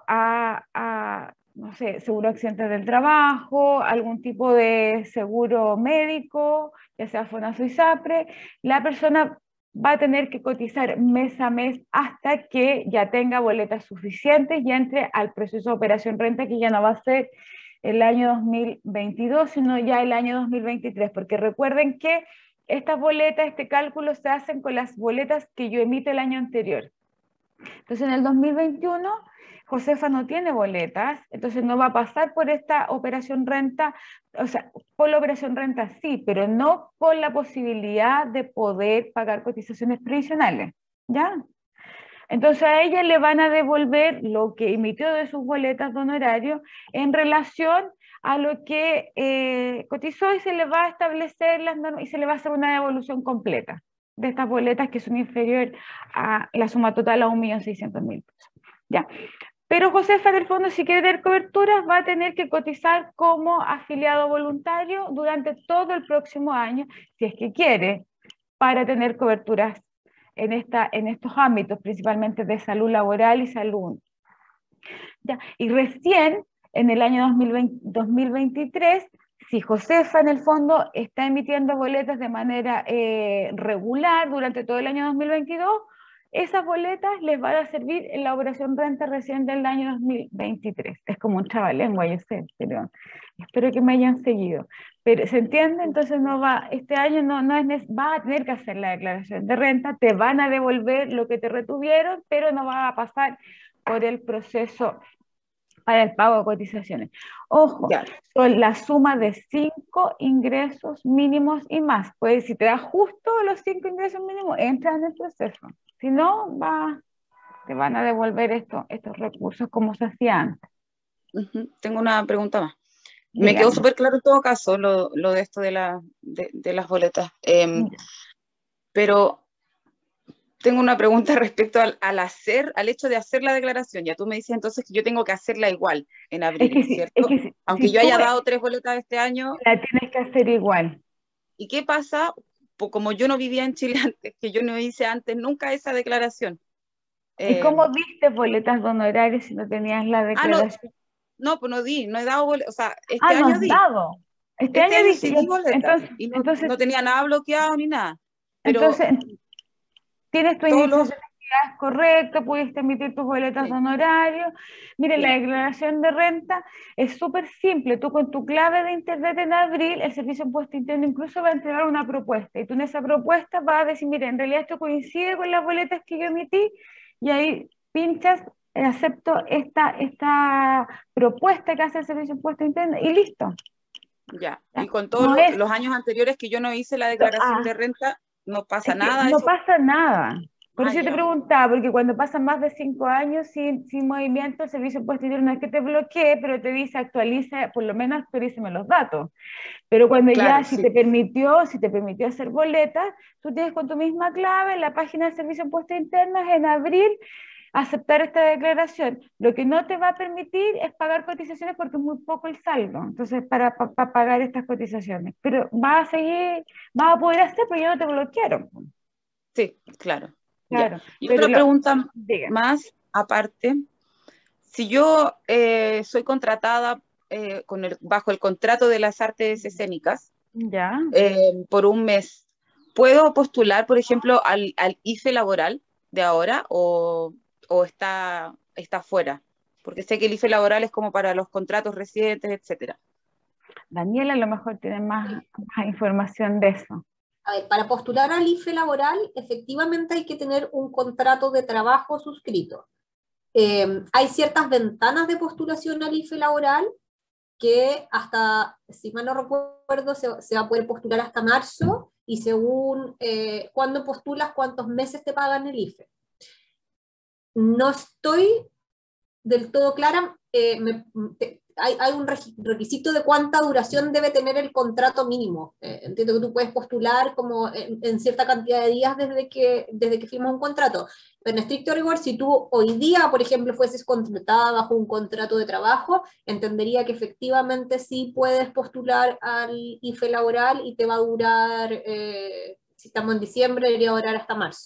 a no sé, seguro de accidentes del trabajo, algún tipo de seguro médico, ya sea FONASA o ISAPRE, la persona va a tener que cotizar mes a mes hasta que ya tenga boletas suficientes y entre al proceso de operación renta, que ya no va a ser el año 2022, sino ya el año 2023, porque recuerden que estas boletas, este cálculo se hacen con las boletas que yo emite el año anterior. Entonces en el 2021 Josefa no tiene boletas, entonces no va a pasar por esta operación renta, o sea, por la operación renta sí, pero no con la posibilidad de poder pagar cotizaciones previsionales, ¿ya? Entonces a ella le van a devolver lo que emitió de sus boletas de honorario en relación a lo que cotizó, y se le va a establecer las normas y se le va a hacer una devolución completa de estas boletas que son inferiores a la suma total a 1.600.000 pesos. ¿Ya? Pero Josefa, del fondo, si quiere tener coberturas, va a tener que cotizar como afiliado voluntario durante todo el próximo año, si es que quiere, para tener coberturas en estos ámbitos, principalmente de salud laboral y salud. ¿Ya? Y recién, en el año 2023, si Josefa en el fondo está emitiendo boletas de manera regular durante todo el año 2022, esas boletas les van a servir en la operación renta recién del año 2023. Es como un trabalengua, yo sé, pero espero que me hayan seguido. Pero, ¿se entiende? Entonces no va, este año va a tener que hacer la declaración de renta, te van a devolver lo que te retuvieron, pero no va a pasar por el proceso para el pago de cotizaciones. Ojo, son la suma de 5 ingresos mínimos y más. Pues si te da justo los 5 ingresos mínimos, entra en el proceso. Si no, te van a devolver estos recursos como se hacía antes. Tengo una pregunta más. Dígame. Me quedó súper claro en todo caso lo de esto de las boletas. Pero tengo una pregunta respecto al hecho de hacer la declaración. Ya tú me dices entonces que yo tengo que hacerla igual en abril, ¿cierto? Aunque yo haya dado 3 boletas este año. La tienes que hacer igual. ¿Y qué pasa? Como yo no vivía en Chile antes, que yo no hice antes nunca esa declaración. ¿Y cómo diste boletas de honorarios si no tenías la declaración? No, pues no he dado boletas. O sea, este no año has di. dado. Este año sí di boletas. Entonces, no tenía nada bloqueado ni nada. Pero entonces, tienes tu inicio de actividad correcto, pudiste emitir tus boletas de honorario. Mire, la declaración de renta es súper simple. Tú con tu clave de internet en abril, el Servicio de Impuesto Interno incluso va a entregar una propuesta. Y tú en esa propuesta vas a decir, mire, en realidad esto coincide con las boletas que yo emití, y ahí pinchas, acepto esta propuesta que hace el Servicio de Impuesto Interno y listo. Ya, y con todos los años anteriores que yo no hice la declaración de renta, no pasa nada. No pasa nada. Por eso yo te ya. preguntaba, porque cuando pasan más de 5 años sin movimiento, el Servicio de Impuesto Interno no es que te bloquee, pero te dice actualiza, por lo menos actualízame los datos. Pero cuando Claro, si te permitió hacer boletas, tú tienes con tu misma clave en la página del Servicio de Impuestos Internos en abril aceptar esta declaración. Lo que no te va a permitir es pagar cotizaciones porque es muy poco el saldo, entonces para pagar estas cotizaciones. Pero vas a poder hacer porque ya no te bloquearon. Sí, claro. Claro. Y otra pregunta más aparte. Si yo soy contratada bajo el contrato de las artes escénicas por un mes, ¿puedo postular, por ejemplo, al IFE laboral de ahora o está fuera? Porque sé que el IFE laboral es como para los contratos recientes, etcétera. Daniela a lo mejor tiene más información de eso. A ver, para postular al IFE laboral, efectivamente hay que tener un contrato de trabajo suscrito. Hay ciertas ventanas de postulación al IFE laboral que hasta, si mal no recuerdo, se va a poder postular hasta marzo, y según cuándo postulas, cuántos meses te pagan el IFE. No estoy del todo clara, hay un requisito de cuánta duración debe tener el contrato mínimo. Entiendo que tú puedes postular como en cierta cantidad de días desde que firmas un contrato, pero en estricto rigor, si tú hoy día, por ejemplo, fueses contratada bajo un contrato de trabajo, entendería que efectivamente sí puedes postular al IFE laboral y te va a durar, si estamos en diciembre, debería durar hasta marzo.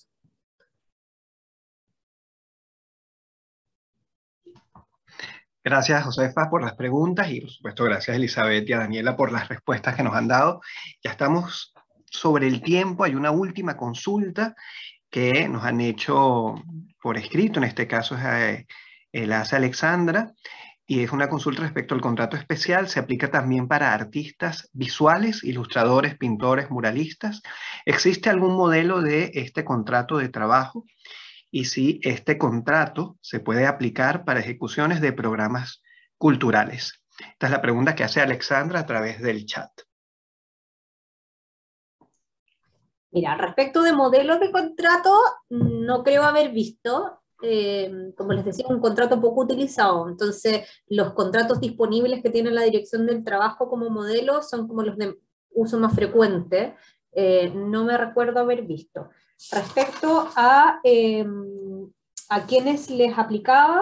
Gracias, Josefa, por las preguntas y, por supuesto, gracias, Elizabeth y a Daniela por las respuestas que nos han dado. Ya estamos sobre el tiempo. Hay una última consulta que nos han hecho por escrito, en este caso la hace Alexandra, y es una consulta respecto al contrato especial. ¿Se aplica también para artistas visuales, ilustradores, pintores, muralistas? ¿Existe algún modelo de este contrato de trabajo? Y si este contrato se puede aplicar para ejecuciones de programas culturales. Esta es la pregunta que hace Alexandra a través del chat. Mira, respecto de modelos de contrato, no creo haber visto, como les decía, un contrato poco utilizado. Entonces, los contratos disponibles que tiene la Dirección del Trabajo como modelo son como los de uso más frecuente. No me recuerdo haber visto. Respecto a quienes les aplicaba,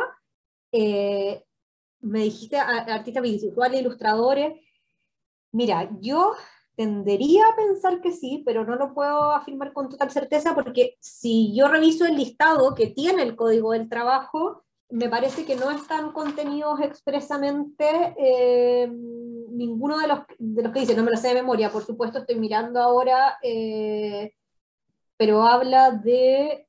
me dijiste artistas visuales, ilustradores. Mira, yo tendería a pensar que sí, pero no lo puedo afirmar con total certeza, porque si yo reviso el listado que tiene el Código del Trabajo, me parece que no están contenidos expresamente ninguno de los que dice. No me lo sé de memoria, por supuesto, estoy mirando ahora, pero habla de...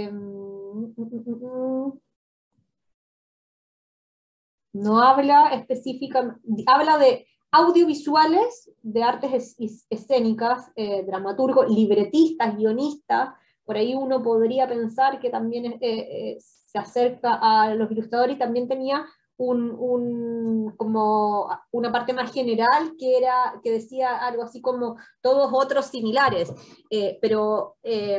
no habla específicamente, habla de audiovisuales, de artes escénicas, dramaturgos, libretistas, guionistas. Por ahí uno podría pensar que también se acerca a los ilustradores, y también tenía como una parte más general que decía algo así como todos otros similares, pero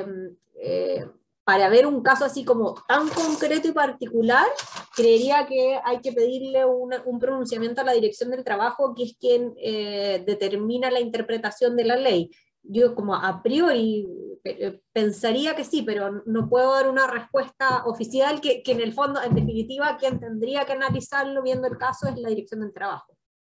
para ver un caso así como tan concreto y particular, creería que hay que pedirle un pronunciamiento a la Dirección del Trabajo, que es quien determina la interpretación de la ley. Yo como a priori pensaría que sí, pero no puedo dar una respuesta oficial que en el fondo, en definitiva, quien tendría que analizarlo viendo el caso es la Dirección del Trabajo.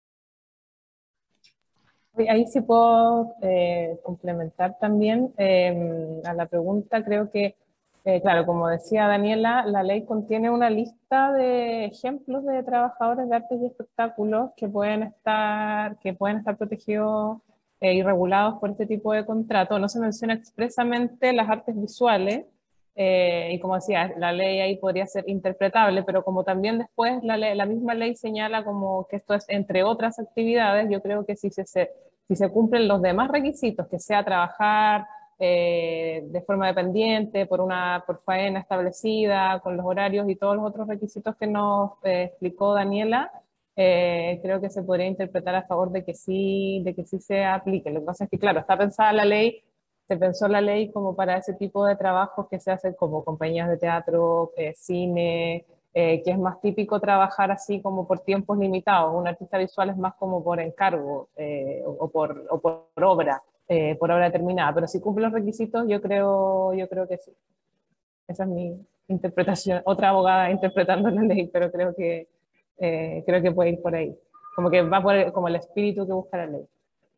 Ahí sí puedo complementar también a la pregunta. Creo que, claro, como decía Daniela, la ley contiene una lista de ejemplos de trabajadores de artes y espectáculos que pueden estar protegidos y regulados por este tipo de contrato. No se menciona expresamente las artes visuales, y como decía, la ley ahí podría ser interpretable, pero como también después la misma ley señala como que esto es entre otras actividades, yo creo que si se cumplen los demás requisitos, que sea trabajar de forma dependiente, por faena establecida, con los horarios y todos los otros requisitos que nos explicó Daniela, creo que se podría interpretar a favor de que sí se aplique. Lo que pasa es que, claro, está pensada la ley, se pensó la ley como para ese tipo de trabajos que se hacen como compañías de teatro, cine, que es más típico trabajar así como por tiempos limitados. Un artista visual es más como por encargo o por obra determinada, pero si cumple los requisitos, yo creo que sí. Esa es mi interpretación, otra abogada interpretando la ley, pero creo que puede ir por ahí, como que va por como el espíritu que busca la ley.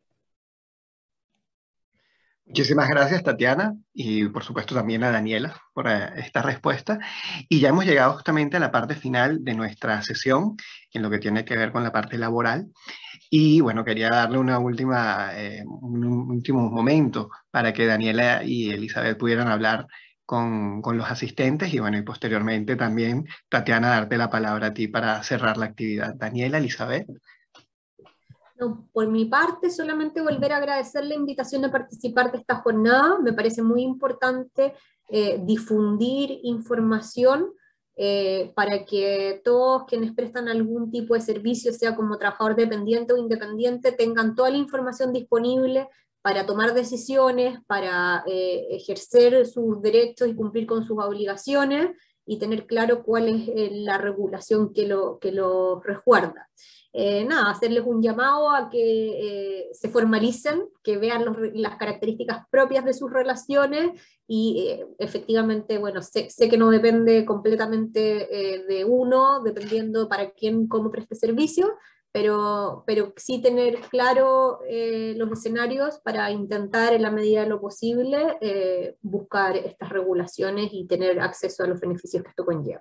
Muchísimas gracias, Tatiana, y por supuesto también a Daniela por esta respuesta. Y ya hemos llegado justamente a la parte final de nuestra sesión, en lo que tiene que ver con la parte laboral. Y bueno, quería darle un último momento para que Daniela y Elizabeth pudieran hablar con los asistentes, y bueno, y posteriormente también, Tatiana, darte la palabra a ti para cerrar la actividad. Daniela, Elizabeth. No, por mi parte, solamente volver a agradecer la invitación a participar de esta jornada. Me parece muy importante difundir información para que todos quienes prestan algún tipo de servicio, sea como trabajador dependiente o independiente, tengan toda la información disponible para tomar decisiones, para ejercer sus derechos y cumplir con sus obligaciones. y tener claro cuál es la regulación que lo resguarda. Nada, hacerles un llamado a que se formalicen, que vean las características propias de sus relaciones y efectivamente, bueno, sé que no depende completamente de uno, dependiendo para quién, cómo preste servicio, pero sí tener claro los escenarios para intentar, en la medida de lo posible, buscar estas regulaciones y tener acceso a los beneficios que esto conlleva.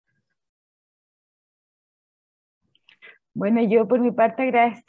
Bueno, yo por mi parte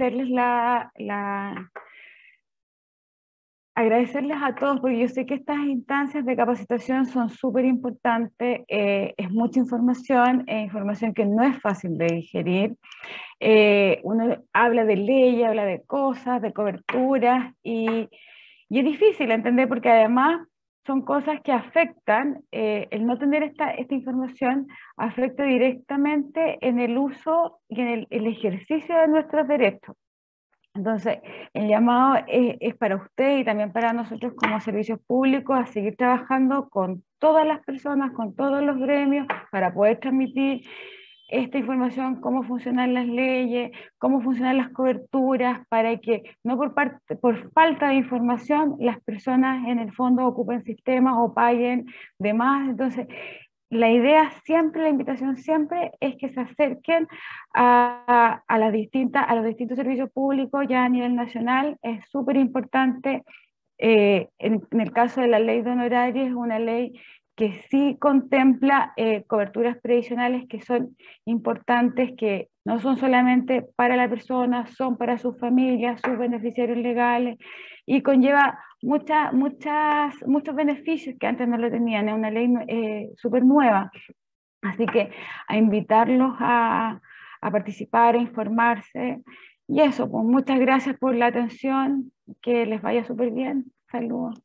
agradecerles a todos, porque yo sé que estas instancias de capacitación son súper importantes, es mucha información, información que no es fácil de digerir. Uno habla de leyes, habla de cosas, de coberturas, y es difícil entender porque además son cosas que afectan, el no tener esta información afecta directamente en el uso y en el ejercicio de nuestros derechos. Entonces, el llamado es para usted y también para nosotros como servicios públicos a seguir trabajando con todas las personas, con todos los gremios, para poder transmitir esta información, cómo funcionan las leyes, cómo funcionan las coberturas, para que no por falta de información las personas en el fondo ocupen sistemas o paguen de más. Entonces, la idea siempre, la invitación siempre es que se acerquen a los distintos servicios públicos ya a nivel nacional. Es súper importante. En el caso de la ley de honorarios, es una ley que sí contempla coberturas previsionales que son importantes, que no son solamente para la persona, son para sus familias, sus beneficiarios legales, y conlleva muchos beneficios que antes no lo tenían. Es una ley súper nueva. Así que a invitarlos a participar, a informarse. Y eso, pues muchas gracias por la atención, que les vaya súper bien. Saludos.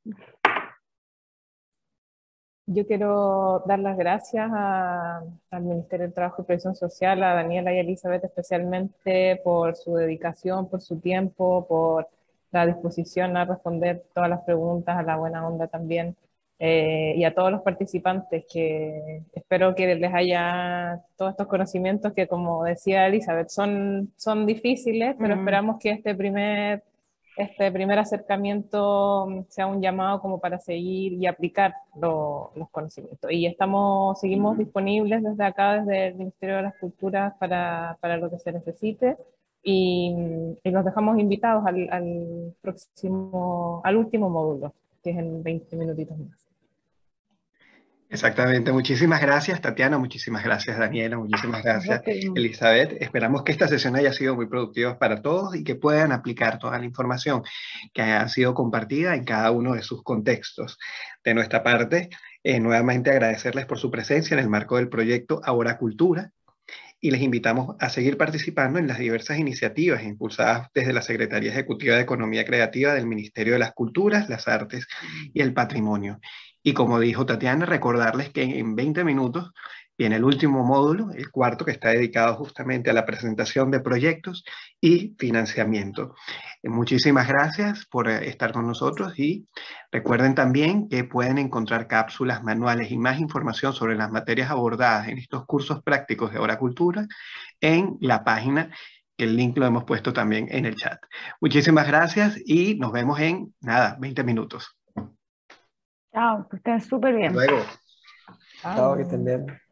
Yo quiero dar las gracias al Ministerio del Trabajo y Previsión Social, a Daniela y a Elizabeth especialmente por su dedicación, por su tiempo, por la disposición a responder todas las preguntas, a la buena onda también, y a todos los participantes, que espero que les haya todos estos conocimientos que, como decía Elizabeth, son difíciles, pero esperamos que este primer acercamiento sea un llamado como para seguir y aplicar los conocimientos. Y seguimos disponibles desde acá, desde el Ministerio de las Culturas, para lo que se necesite. Y los dejamos invitados al último módulo, que es en 20 minutitos más. Exactamente, muchísimas gracias Tatiana, muchísimas gracias Daniela, muchísimas gracias Elizabeth. Esperamos que esta sesión haya sido muy productiva para todos y que puedan aplicar toda la información que ha sido compartida en cada uno de sus contextos. De nuestra parte, nuevamente agradecerles por su presencia en el marco del proyecto Ahora Cultura, y les invitamos a seguir participando en las diversas iniciativas impulsadas desde la Secretaría Ejecutiva de Economía Creativa del Ministerio de las Culturas, las Artes y el Patrimonio. Y como dijo Tatiana, recordarles que en 20 minutos viene el último módulo, el cuarto, que está dedicado justamente a la presentación de proyectos y financiamiento. Muchísimas gracias por estar con nosotros, y recuerden también que pueden encontrar cápsulas, manuales y más información sobre las materias abordadas en estos cursos prácticos de Ahora Cultura en la página. El link lo hemos puesto también en el chat. Muchísimas gracias y nos vemos en 20 minutos. Chao, que estén súper bien. Hasta luego. Chao, que estén bien.